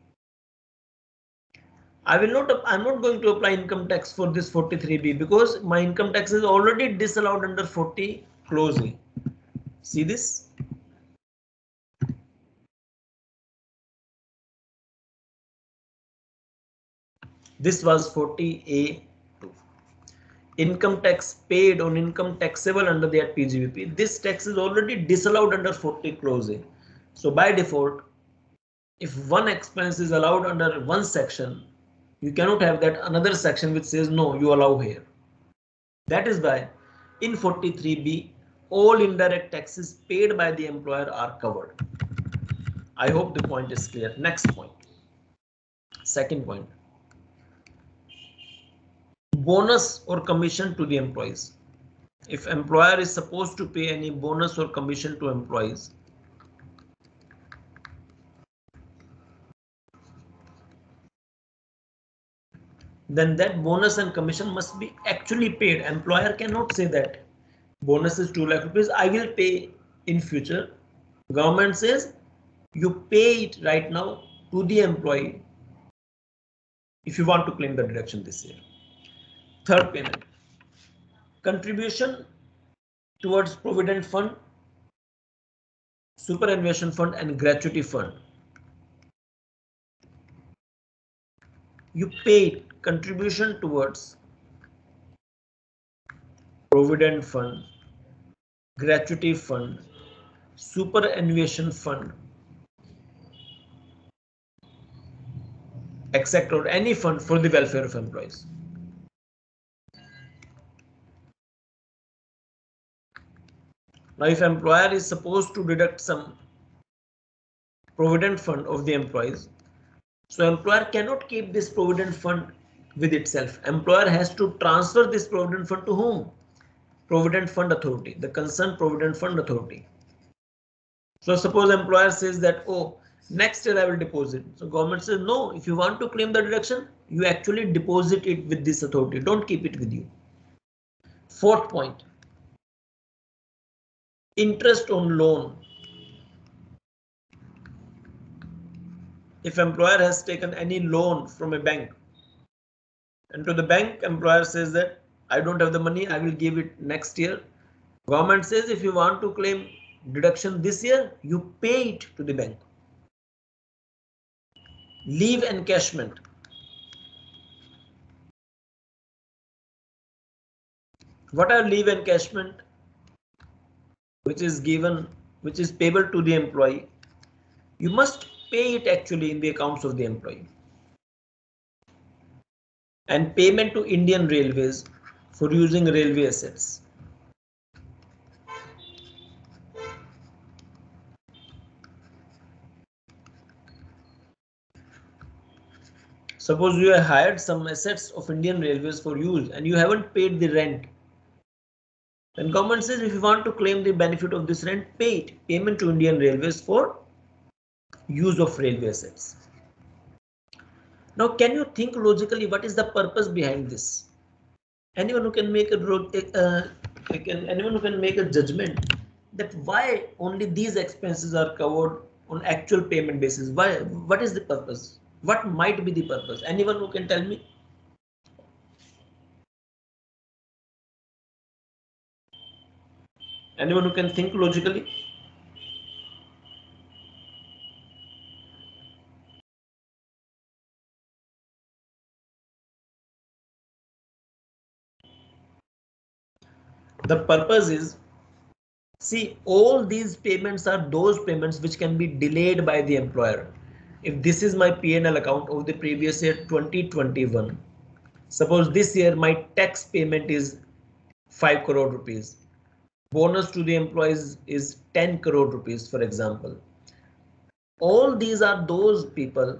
I'm not going to apply income tax for this 43B because my income tax is already disallowed under 40 clause A. See this? This was 40A2. Income tax paid on income taxable under the PGBP. This tax is already disallowed under 40 clause A. So by default, if one expense is allowed under one section, you cannot have that another section which says no, you allow here. That is why in 43B, all indirect taxes paid by the employer are covered. I hope the point is clear. Next point. Second point. Bonus or commission to the employees. If employer is supposed to pay any bonus or commission to employees, then that bonus and commission must be actually paid. Employer cannot say that bonus is 2 lakh rupees, I will pay in future. Government says you pay it right now to the employee if you want to claim the deduction this year. Third payment, contribution towards provident fund, superannuation fund and gratuity fund. You paid contribution towards provident fund, gratuity fund, superannuation fund, etc. or any fund for the welfare of employees. Now, if employer is supposed to deduct some provident fund of the employees, so employer cannot keep this provident fund with itself. Employer has to transfer this provident fund to whom? Provident Fund Authority, the concerned Provident Fund Authority. So suppose employer says that, oh, Next year I will deposit. So government says no, if you want to claim the deduction, you actually deposit it with this authority. Don't keep it with you. Fourth point, interest on loan. If employer has taken any loan from a bank, and to the bank employer says that I don't have the money, I will give it next year. Government says if you want to claim deduction this year, you pay it to the bank. Leave encashment. What are leave encashment? Which is given, which is payable to the employee. You must pay it actually in the accounts of the employee. And payment to Indian Railways for using railway assets. Suppose you have hired some assets of Indian Railways for use and you haven't paid the rent. Then government says if you want to claim the benefit of this rent, pay it. Payment to Indian Railways for use of railway assets. Now, can you think logically what is the purpose behind this? Anyone who can make a anyone who can make a judgment that why only these expenses are covered on actual payment basis? Why? What is the purpose? What might be the purpose? Anyone who can tell me? Anyone who can think logically? The purpose is, see, all these payments are those payments which can be delayed by the employer. If this is my P&L account of the previous year 2021, suppose this year my tax payment is 5 crore rupees. Bonus to the employees is 10 crore rupees, for example. All these are those people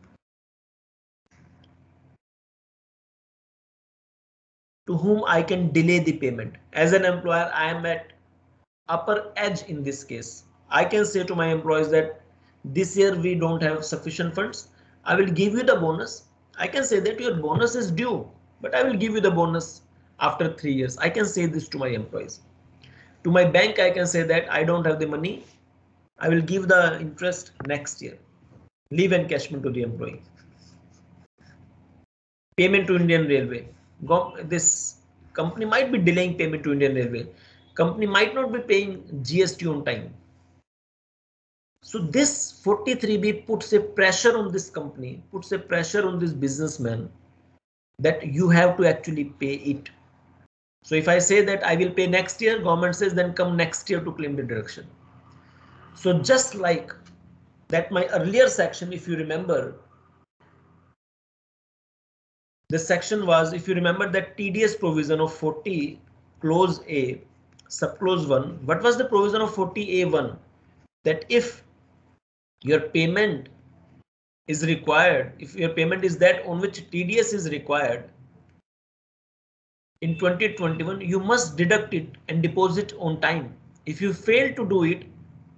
to whom I can delay the payment. As an employer, I am at upper edge in this case. I can say to my employees that this year we don't have sufficient funds. I will give you the bonus. I can say that your bonus is due, but I will give you the bonus after 3 years. I can say this to my employees. To my bank, I can say that I don't have the money. I will give the interest next year. Leave encashment to the employee. Payment to Indian Railway. This company might be delaying payment to Indian Railway. Company might not be paying GST on time. So this 43B puts a pressure on this company, puts a pressure on this businessman that you have to actually pay it. So if I say that I will pay next year, government says then come next year to claim the deduction. So just like that, my earlier section, if you remember, the section was, if you remember that TDS provision of 40 clause A subclause 1, what was the provision of 40A1? That if your payment is required, if your payment is that on which TDS is required in 2021, you must deduct it and deposit on time. If you fail to do it,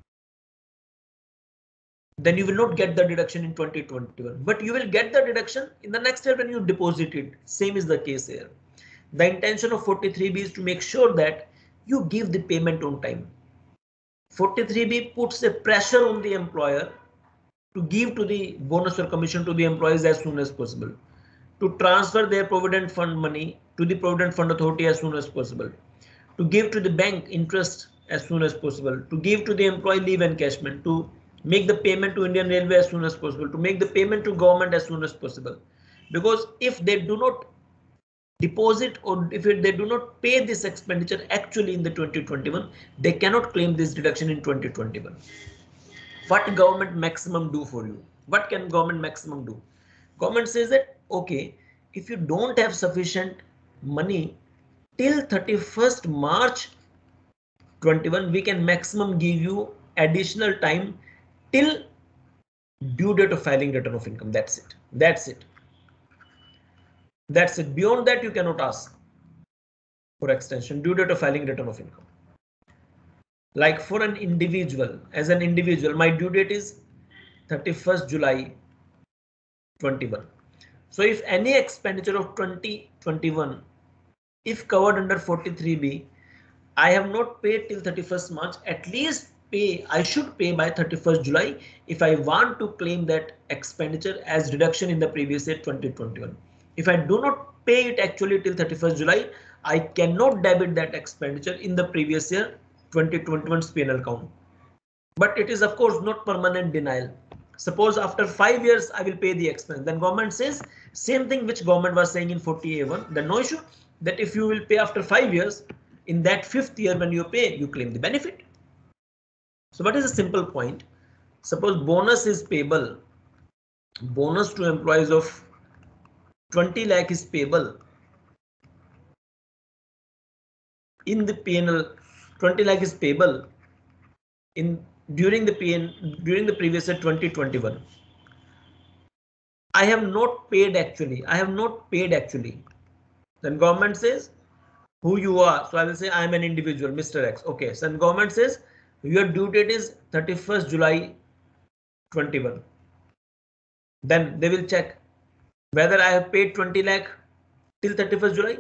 then you will not get the deduction in 2021, but you will get the deduction in the next year when you deposit it. Same is the case here. The intention of 43B is to make sure that you give the payment on time. 43B puts a pressure on the employer to give to the bonus or commission to the employees as soon as possible, to transfer their provident fund money to the provident fund authority as soon as possible, to give to the bank interest as soon as possible, to give to the employee leave encashment, to make the payment to Indian Railway as soon as possible, to make the payment to government as soon as possible. Because if they do not deposit or if they do not pay this expenditure actually in the 2021, they cannot claim this deduction in 2021. What government maximum do for you? What can government maximum do? Government says that, okay, if you don't have sufficient money till 31st March 21, we can maximum give you additional time till due date of filing return of income. That's it. That's it. That's it. Beyond that, you cannot ask for extension. Due date of filing return of income. Like for an individual, as an individual, my due date is 31st July 21. So if any expenditure of 2021, if covered under 43B, I have not paid till 31st March, at least I should pay by 31st July if I want to claim that expenditure as deduction in the previous year 2021. If I do not pay it actually till 31st July, I cannot debit that expenditure in the previous year 2021's P&L account. But it is of course not permanent denial. Suppose after 5 years I will pay the expense. Then government says same thing which government was saying in 40A1. Then no issue that if you will pay after 5 years, in that 5th year when you pay, you claim the benefit. So what is a simple point? Suppose bonus is payable. Bonus to employees of 20 lakh is payable. In the P&L, 20 lakh is payable during the previous year 2021. I have not paid actually. Then government says who you are. So I will say I am an individual, Mr. X. Okay. So then government says your due date is 31st July 21. Then they will check whether I have paid 20 lakh till 31st July.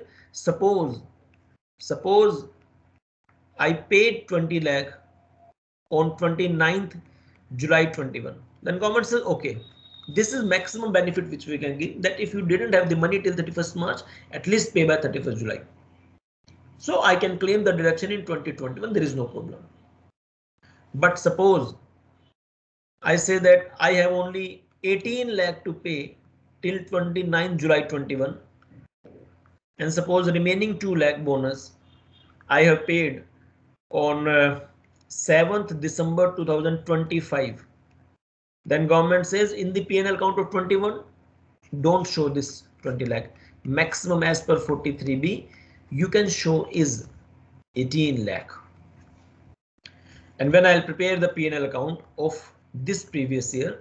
Suppose I paid 20 lakh on 29th July 21. Then government says okay, this is maximum benefit which we can give, that if you didn't have the money till 31st March, at least pay by 31st July. So I can claim the deduction in 2021, there is no problem. But suppose I say that I have only 18 lakh to pay till 29th July 21, and suppose remaining 2 lakh bonus I have paid on 7th December 2025. Then government says in the P&L account of 21, don't show this 20 lakh. Maximum as per 43B, you can show is 18 lakh. And when I'll prepare the P&L account of this previous year,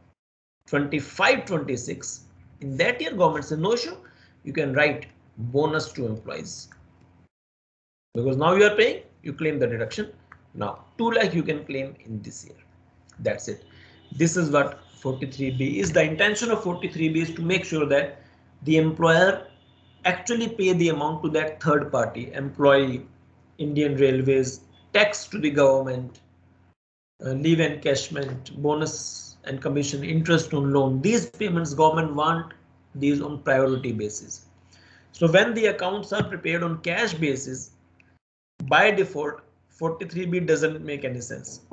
25-26, in that year government says no issue, you can write bonus to employees. Because now you are paying, you claim the deduction. Now 2 lakh you can claim in this year. That's it. This is what 43B is. The intention of 43B is to make sure that the employer actually pay the amount to that third party, employee, Indian Railways, tax to the government, leave encashment, bonus and commission, interest on loan. These payments government want these on priority basis. So when the accounts are prepared on cash basis, by default 43B doesn't make any sense.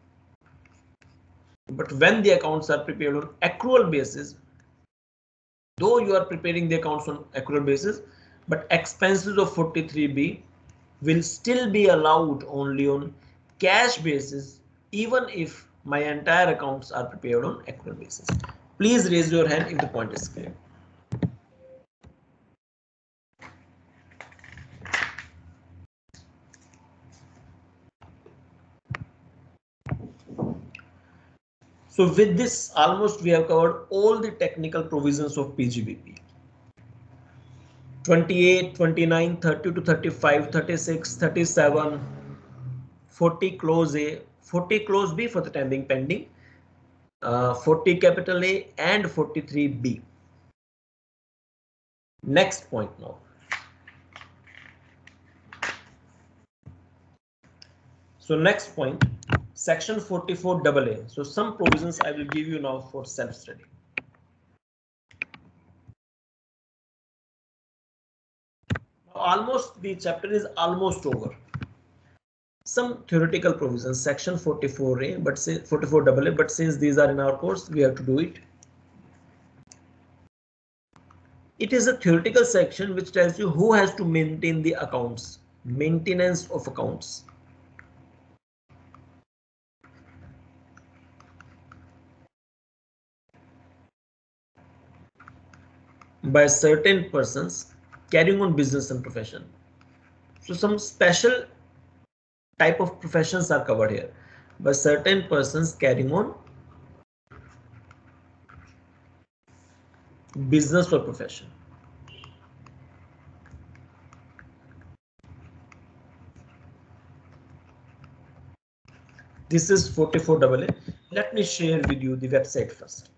But when the accounts are prepared on accrual basis, though you are preparing the accounts on accrual basis, but expenses of 43B will still be allowed only on cash basis, even if my entire accounts are prepared on accrual basis. Please raise your hand if the point is clear. So with this, almost we have covered all the technical provisions of PGBP. 28, 29, 30 to 35, 36, 37, 40 clause A, 40 clause B for the time being pending, 40 capital A and 43B. Next point now. So next point, section 44AA. So some provisions I will give you now for self-study. Almost the chapter is almost over. Some theoretical provisions, section 44A, but say 44AA, but since these are in our course, we have to do it. It is a theoretical section which tells you who has to maintain the accounts, maintenance of accounts. By certain persons carrying on business and profession. So some special type of professions are covered here by certain persons carrying on business or profession. This is 44AA. Let me share with you the website first.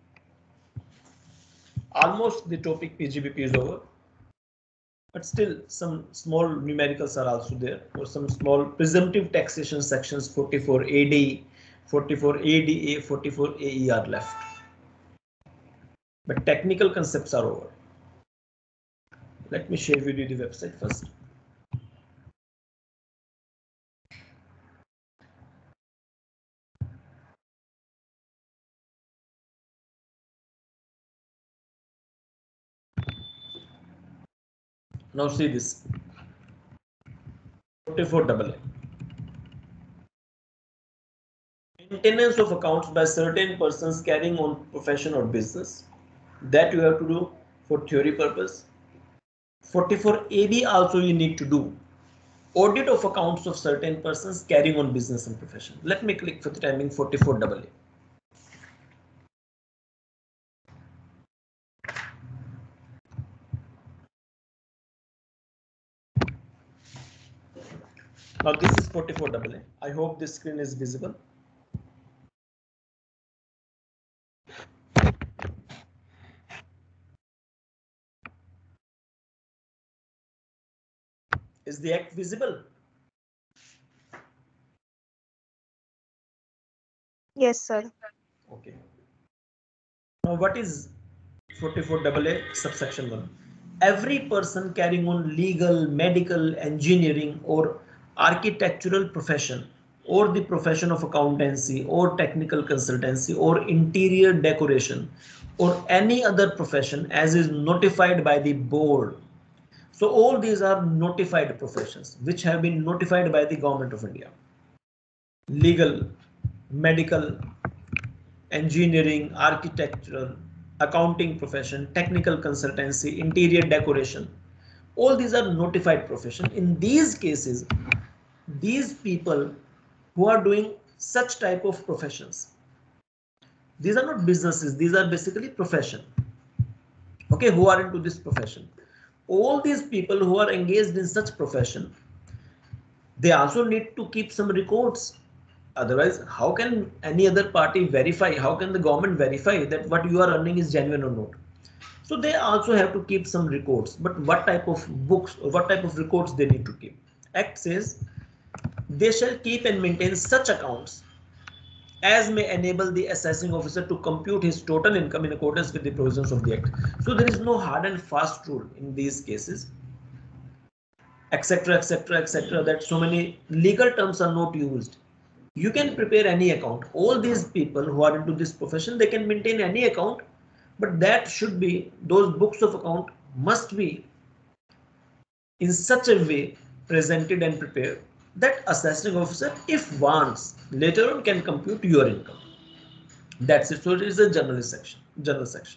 Almost the topic PGBP is over, but still some small numericals are also there, or some small presumptive taxation sections 44 AD, 44 ADA, 44 AE are left. But technical concepts are over. Let me share with you the website first. Now see this 44AA. Maintenance of accounts by certain persons carrying on profession or business. That you have to do for theory purpose. 44AB also you need to do. Audit of accounts of certain persons carrying on business and profession. Let me click for the timing 44AA. Now this is 44AA. I hope this screen is visible. Is the act visible? Yes, sir. Okay. Now what is 44AA subsection 1? Every person carrying on legal, medical, engineering or architectural profession, or the profession of accountancy or technical consultancy or interior decoration or any other profession as is notified by the board. So all these are notified professions which have been notified by the Government of India. Legal, medical, engineering, architectural, accounting profession, technical consultancy, interior decoration. All these are notified profession. In these cases, these people who are doing such type of professions, these are not businesses, these are basically profession. Okay, who are into this profession. All these people who are engaged in such profession, they also need to keep some records. Otherwise, how can any other party verify? How can the government verify that what you are earning is genuine or not? So they also have to keep some records. But what type of books or what type of records they need to keep? Act says they shall keep and maintain such accounts as may enable the assessing officer to compute his total income in accordance with the provisions of the act. So there is no hard and fast rule in these cases, etc., etc., etc., that so many legal terms are not used. You can prepare any account. All these people who are into this profession, they can maintain any account, but that should be, those books of account must be in such a way presented and prepared that assessing officer, if wants, later on can compute your income. That's it. So it is a general section. General section.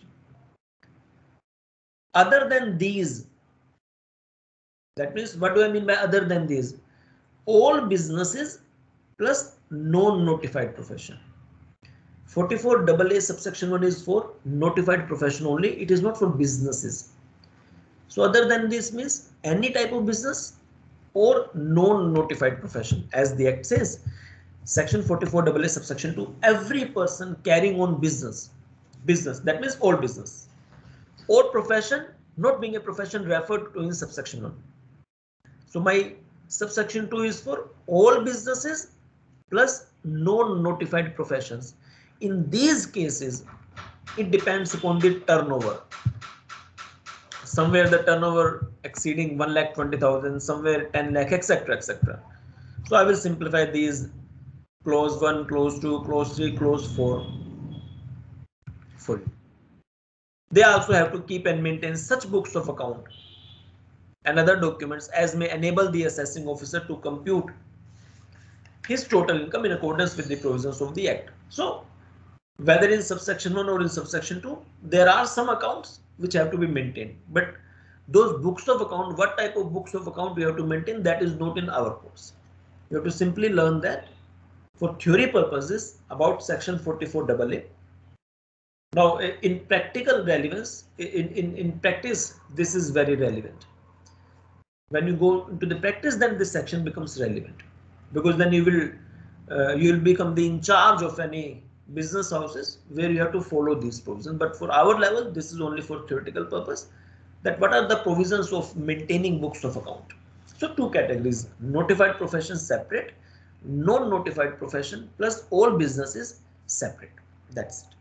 Other than these, that means what do I mean by other than these? All businesses plus non-notified profession. 44AA subsection 1 is for notified profession only. It is not for businesses. So other than this means any type of business or non-notified profession, as the act says. Section 44AA subsection 2, every person carrying on business, that means all business, or profession not being a profession referred to in subsection 1. So my subsection 2 is for all businesses plus non-notified professions. In these cases, it depends upon the turnover. Somewhere the turnover exceeding 1,20,000, somewhere 10 lakh, etc., etc. So I will simplify these: clause 1, clause 2, clause 3, clause 4 for you. They also have to keep and maintain such books of account and other documents as may enable the assessing officer to compute his total income in accordance with the provisions of the act. So whether in subsection 1 or in subsection 2, there are some accounts which have to be maintained, but those books of account, what type of books of account we have to maintain, that is not in our course. You have to simply learn that for theory purposes about section 44AA. Now in practical relevance, in practice, this is very relevant. When you go into the practice, then this section becomes relevant, because then you will become the in charge of any business houses where you have to follow these provisions. But for our level, this is only for theoretical purpose. That what are the provisions of maintaining books of account? So two categories: notified profession separate, non-notified profession plus all businesses separate. That's it.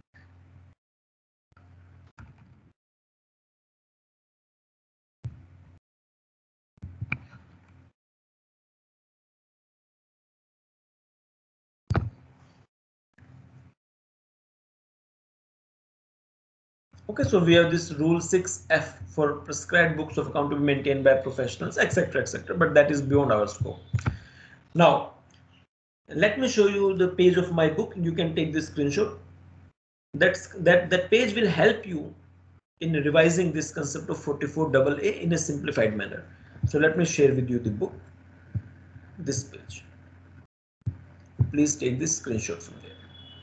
Okay, so we have this rule 6F for prescribed books of account to be maintained by professionals, etc., etc. But that is beyond our scope. Now, let me show you the page of my book. You can take this screenshot. That page will help you in revising this concept of 44AA in a simplified manner. So let me share with you the book, this page. Please take this screenshot from there.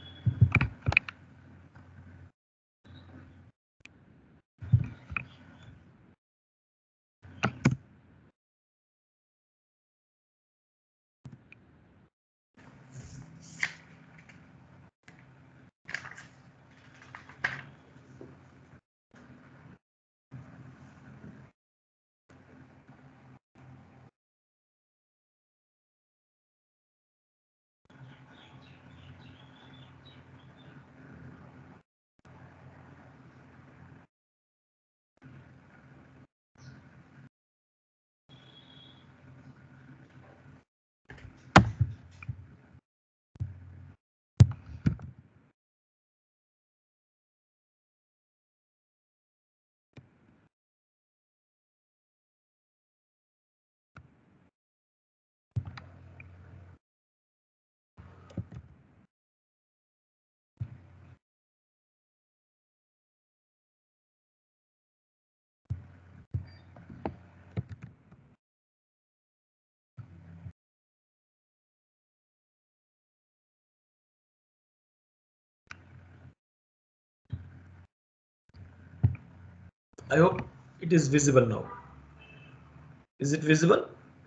I hope it is visible now. Is it visible?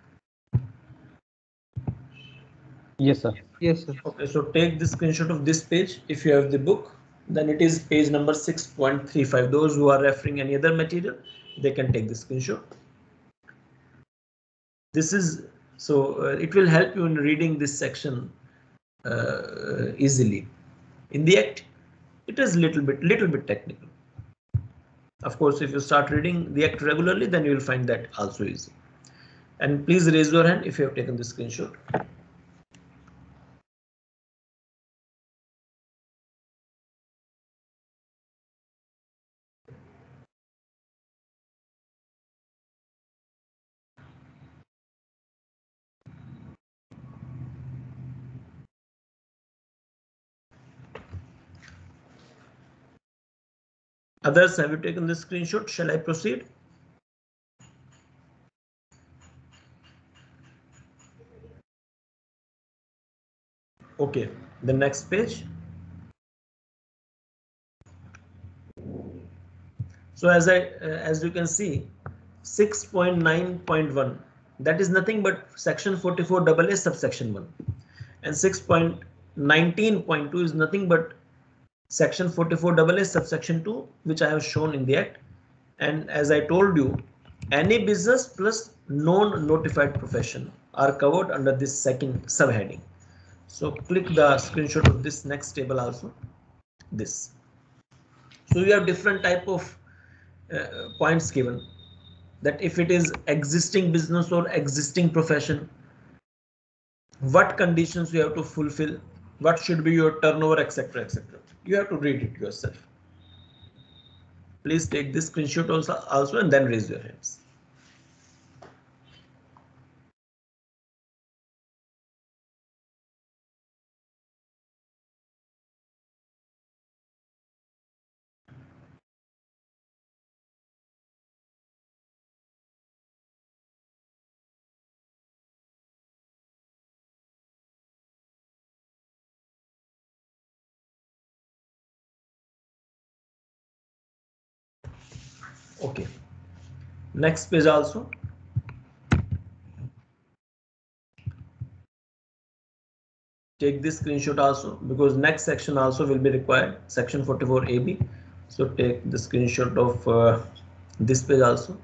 Yes, sir. Yes, sir. Okay, so take the screenshot of this page. If you have the book, then it is page number 6.35. Those who are referring any other material, they can take the screenshot. This is so it will help you in reading this section easily. In the Act, it is little bit technical. Of course, if you start reading the Act regularly, then you will find that also easy. And please raise your hand if you have taken the screenshot. Others, have you taken the screenshot? Shall I proceed? Okay, the next page. So as you can see, 6.9.1, that is nothing but section 44AA subsection 1, and 6.19.2 is nothing but section 44AA subsection 2, which I have shown in the Act. And as I told you, any business plus non-notified profession are covered under this second subheading. So click the screenshot of this next table also, this. So you have different type of points given, that if it is existing business or existing profession, what conditions you have to fulfill, what should be your turnover, etc., etc. You have to read it yourself. Please take this screenshot also and then raise your hands. Okay, next page also. take this screenshot also, because next section also will be required, section 44AB. So take the screenshot of this page also.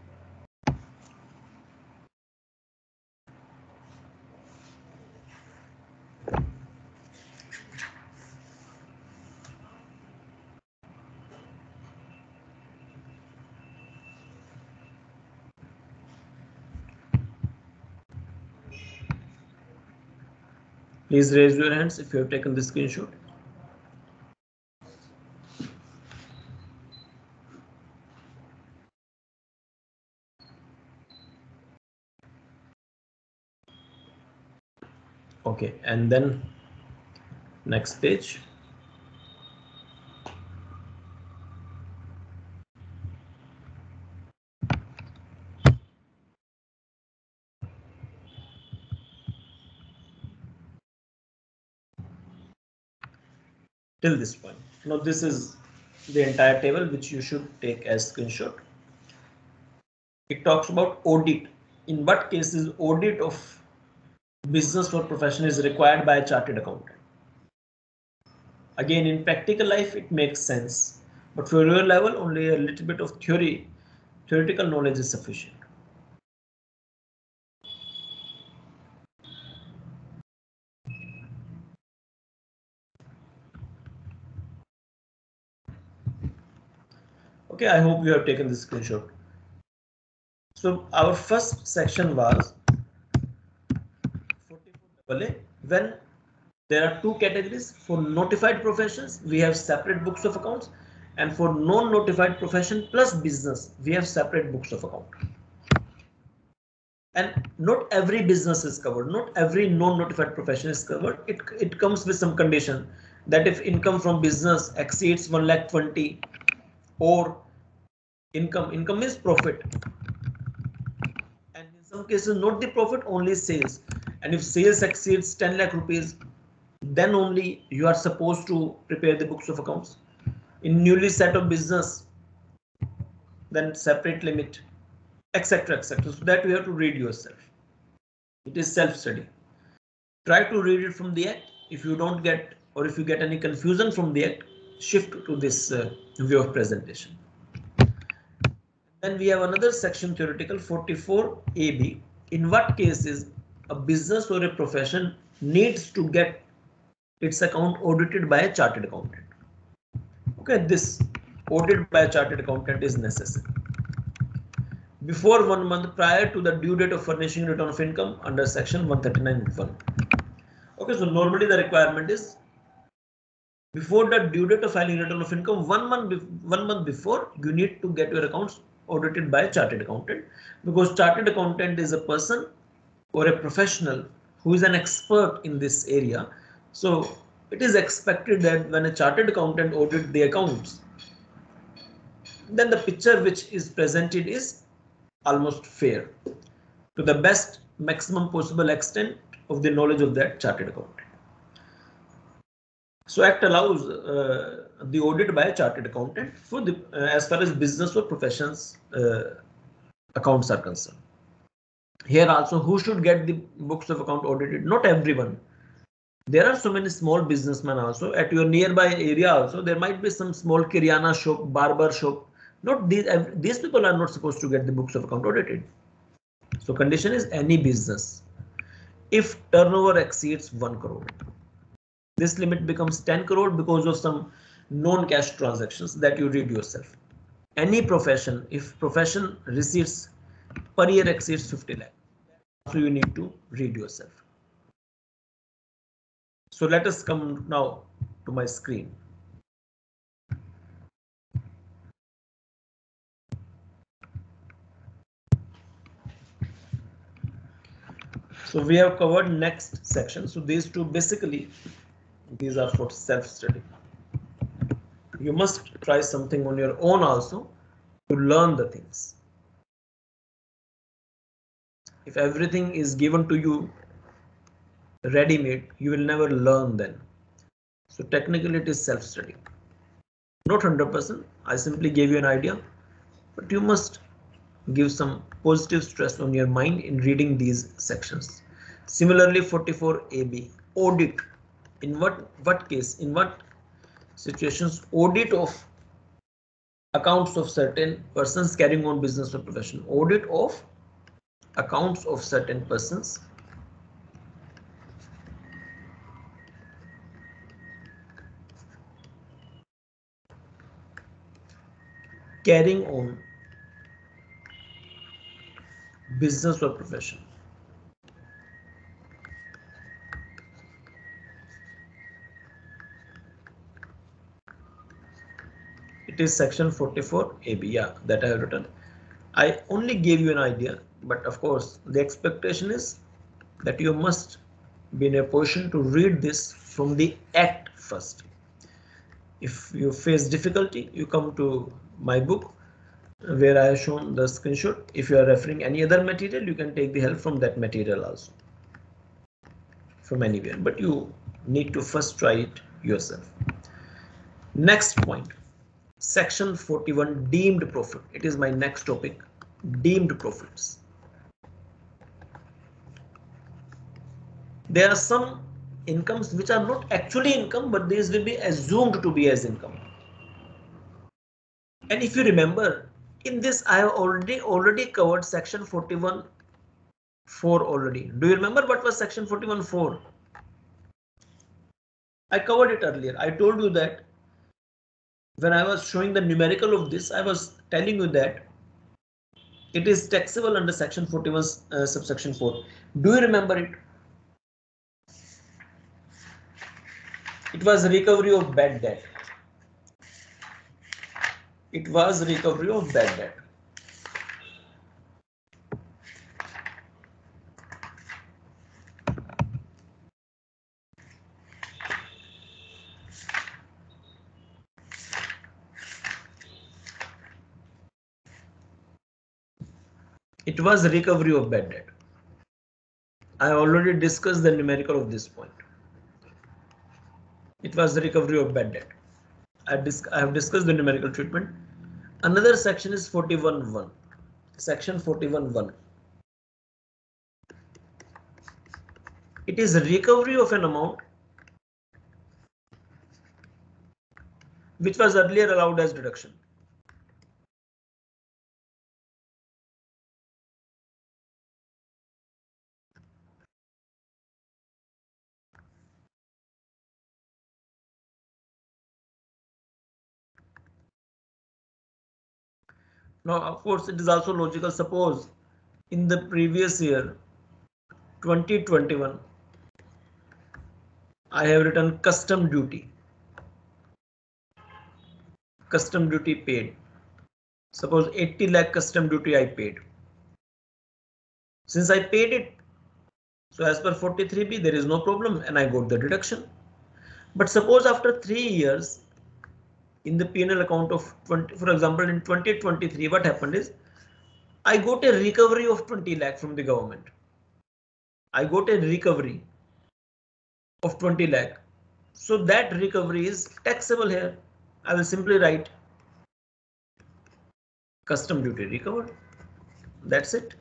Please raise your hands if you have taken the screenshot. Okay, and then next page. Till this point. Now this is the entire table which you should take as screenshot. It talks about audit. In what cases audit of business or profession is required by a chartered accountant? Again, in practical life it makes sense, but for real level only a little bit of theoretical knowledge is sufficient. Okay, I hope you have taken this screenshot. So our first section was 44AA, when there are two categories. For notified professions, we have separate books of accounts, and for non-notified profession plus business, we have separate books of account. And not every business is covered, not every non-notified profession is covered. It comes with some condition that if income from business exceeds 1,20,000 or income is profit, and in some cases not the profit, only sales, and if sales exceeds 10 lakh rupees, then only you are supposed to prepare the books of accounts. In newly set up business, then separate limit, etc, etc. So that you have to read yourself. It is self-study. Try to read it from the act. If you don't get, or if you get any confusion from the act, shift to this view of presentation. Then we have another section, theoretical, 44AB. In what cases a business or a profession needs to get its account audited by a chartered accountant? Okay, this audit by a chartered accountant is necessary before 1 month prior to the due date of furnishing return of income under section 139(1). Okay, so normally the requirement is before the due date of filing return of income, 1 month before, you need to get your accounts audited by a chartered accountant, because chartered accountant is a person or a professional who is an expert in this area. So it is expected that when a chartered accountant audits the accounts, then the picture which is presented is almost fair to the best maximum possible extent of the knowledge of that chartered accountant. So Act allows the audit by a chartered accountant for the as far as business or professions accounts are concerned. Here also, who should get the books of account audited? Not everyone. There are so many small businessmen also at your nearby area. Also, there might be some small kiryana shop, barber shop. Not these people are not supposed to get the books of account audited. So condition is any business. If turnover exceeds 1 crore, this limit becomes 10 crore because of some non-cash transactions that you read yourself. Any profession, if profession receipts per year exceeds 50 lakh, so you need to read yourself. So let us come now to my screen. So we have covered next section. So these two basically, these are for self-study. You must try something on your own also to learn the things. If everything is given to you ready-made, you will never learn then. So technically it is self-study. Not 100%. I simply gave you an idea, but you must give some positive stress on your mind in reading these sections. Similarly, 44AB, audit. In what case, in what situations audit of accounts of certain persons carrying on business or profession, audit of accounts of certain persons carrying on business or profession. It is section 44 AB. Yeah, that I have written. I only gave you an idea, but of course the expectation is that you must be in a position to read this from the act first. If you face difficulty, you come to my book where I have shown the screenshot. If you are referring any other material, you can take the help from that material also, from anywhere, but you need to first try it yourself. Next point, section 41, deemed profit. It is my next topic, deemed profits. There are some incomes which are not actually income, but these will be assumed to be as income. And if you remember, in this I have already covered section 41.4 already. Do you remember what was section 41.4? I covered it earlier. I told you that when I was showing the numerical of this, I was telling you that it is taxable under section 41 subsection 4. Do you remember it? It was recovery of bad debt. It was recovery of bad debt. It was recovery of bad debt. I already discussed the numerical of this point. It was the recovery of bad debt. I have discussed the numerical treatment. Another section is 41.1. Section 41.1. It is recovery of an amount which was earlier allowed as deduction. Now, of course, it is also logical. Suppose in the previous year, 2021, I have written custom duty. Custom duty paid. Suppose 80 lakh custom duty I paid. Since I paid it, so as per 43B, there is no problem and I got the deduction. But suppose after 3 years, in the P&L account of 20, for example, in 2023, what happened is I got a recovery of 20 lakh from the government. I got a recovery of 20 lakh. So that recovery is taxable here. I will simply write custom duty recovered. That's it.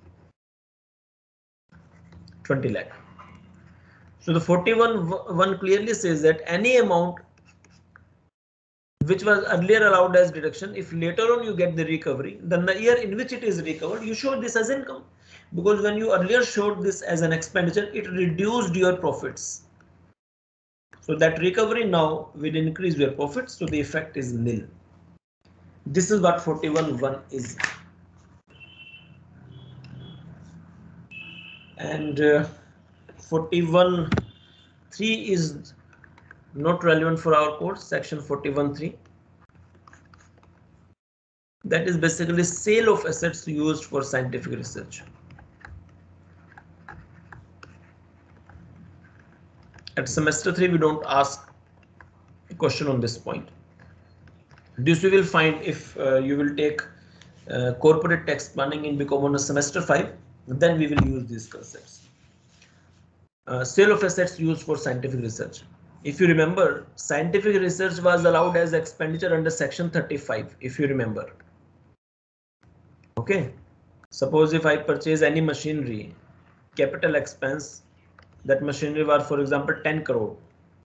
20 lakh. So the 41.1 clearly says that any amount which was earlier allowed as deduction, if later on you get the recovery, then the year in which it is recovered, you show this as income. Because when you earlier showed this as an expenditure, it reduced your profits. So that recovery now will increase your profits, so the effect is nil. This is what 41.1 is. And 41.3 is not relevant for our course, section 41.3. That is basically sale of assets used for scientific research. At semester 3, we don't ask a question on this point. This we will find if you will take corporate tax planning in BCom on semester 5, then we will use these concepts. Sale of assets used for scientific research. If you remember, scientific research was allowed as expenditure under section 35, if you remember. Okay, suppose if I purchase any machinery, capital expense, that machinery was, for example, 10 crore.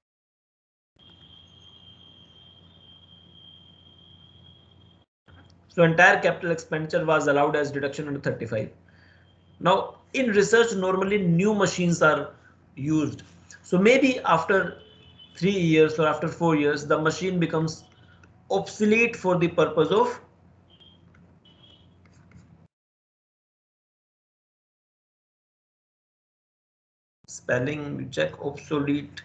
So entire capital expenditure was allowed as deduction under 35. Now in research, normally new machines are used. So maybe after 3 years or after 4 years, the machine becomes obsolete for the purpose of spelling check. Obsolete,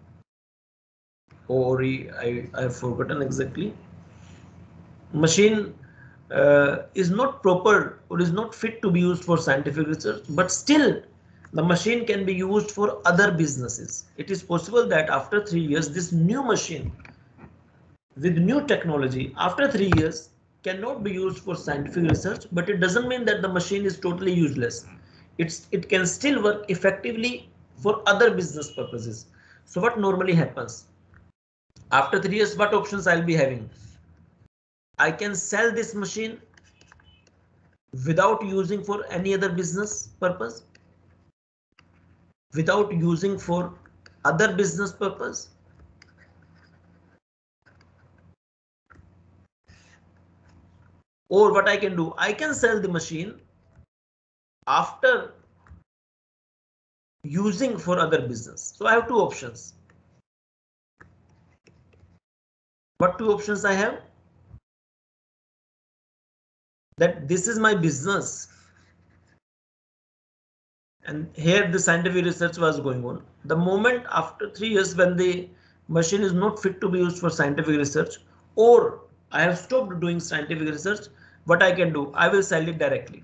or I've forgotten exactly. Machine is not proper or is not fit to be used for scientific research, but still the machine can be used for other businesses. It is possible that after 3 years, this new machine with new technology after 3 years cannot be used for scientific research, but it doesn't mean that the machine is totally useless. It can still work effectively for other business purposes. So what normally happens after 3 years, what options I'll be having? I can sell this machine without using for any other business purpose, without using for other business purpose, or what I can do, I can sell the machine after using for other business. So I have two options. What two options I have? That this is my business, and here the scientific research was going on. The moment after 3 years, when the machine is not fit to be used for scientific research, or I have stopped doing scientific research, what I can do, I will sell it directly.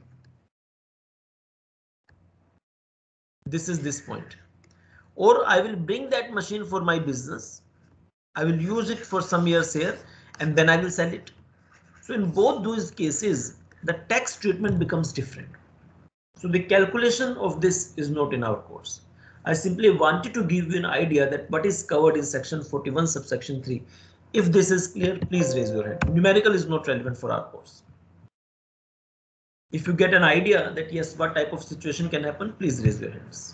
This is this point. Or I will bring that machine for my business. I will use it for some years here, and then I will sell it. So in both those cases, the tax treatment becomes different. So the calculation of this is not in our course. I simply wanted to give you an idea that what is covered in section 41 subsection 3. If this is clear, please raise your hand. Numerical is not relevant for our course. If you get an idea that yes, what type of situation can happen, please raise your hands.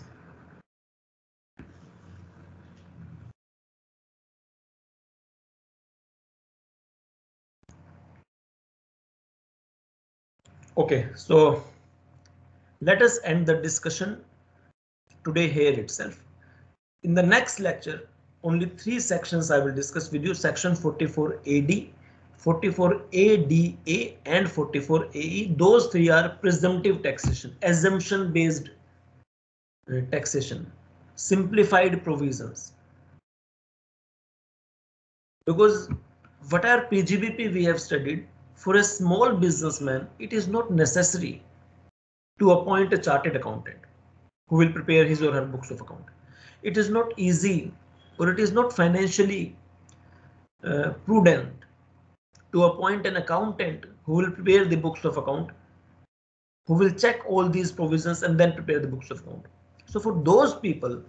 Okay, so let us end the discussion today here itself. In the next lecture, only 3 sections I will discuss with you: section 44 AD, 44 ADA, and 44 AE. Those 3 are presumptive taxation, assumption based taxation, simplified provisions. Because whatever PGBP we have studied, for a small businessman, it is not necessary to appoint a chartered accountant who will prepare his or her books of account. It is not easy, or it is not financially prudent to appoint an accountant who will prepare the books of account, who will check all these provisions and then prepare the books of account. So for those people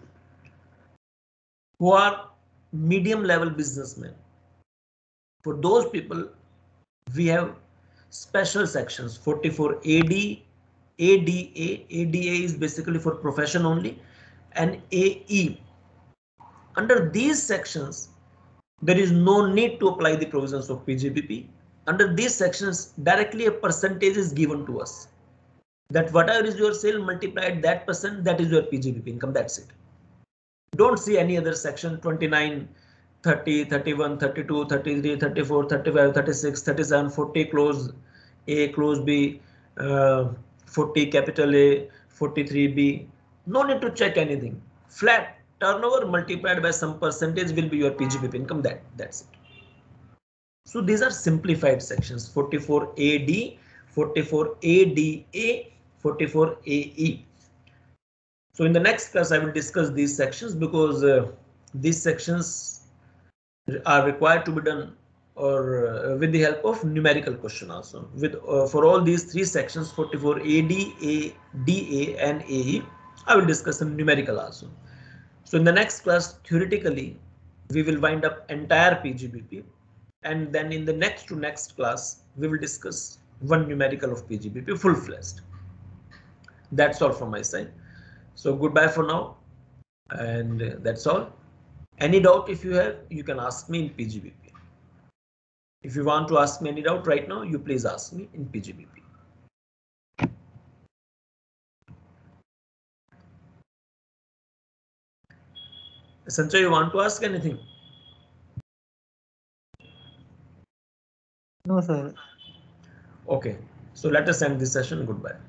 who are medium level businessmen, for those people we have special sections: 44 AD, ADA. ADA is basically for profession only, and AE. Under these sections, there is no need to apply the provisions of PGBP. Under these sections, directly a percentage is given to us. That whatever is your sale multiplied that percent, that is your PGBP income. That's it. Don't see any other section: 29, 30, 31, 32, 33, 34, 35, 36, 37, 40 close A, close B, 40 capital A, 43B. No need to check anything. Flat turnover multiplied by some percentage will be your PGBP income. That's it. So these are simplified sections: 44 AD, 44 ADA, 44 AE. So in the next class, I will discuss these sections, because these sections are required to be done or with the help of numerical question also. With for all these 3 sections, 44 AD, ADA, and AE, I will discuss some numerical also. So in the next class, theoretically, we will wind up entire PGBP, and then in the next class, we will discuss one numerical of PGBP full-fledged. That's all from my side. So goodbye for now, and that's all. Any doubt if you have, you can ask me in PGBP. If you want to ask me any doubt right now, you please ask me in PGBP. Sanjay, you want to ask anything? No, sir. Okay, so let us end this session. Goodbye.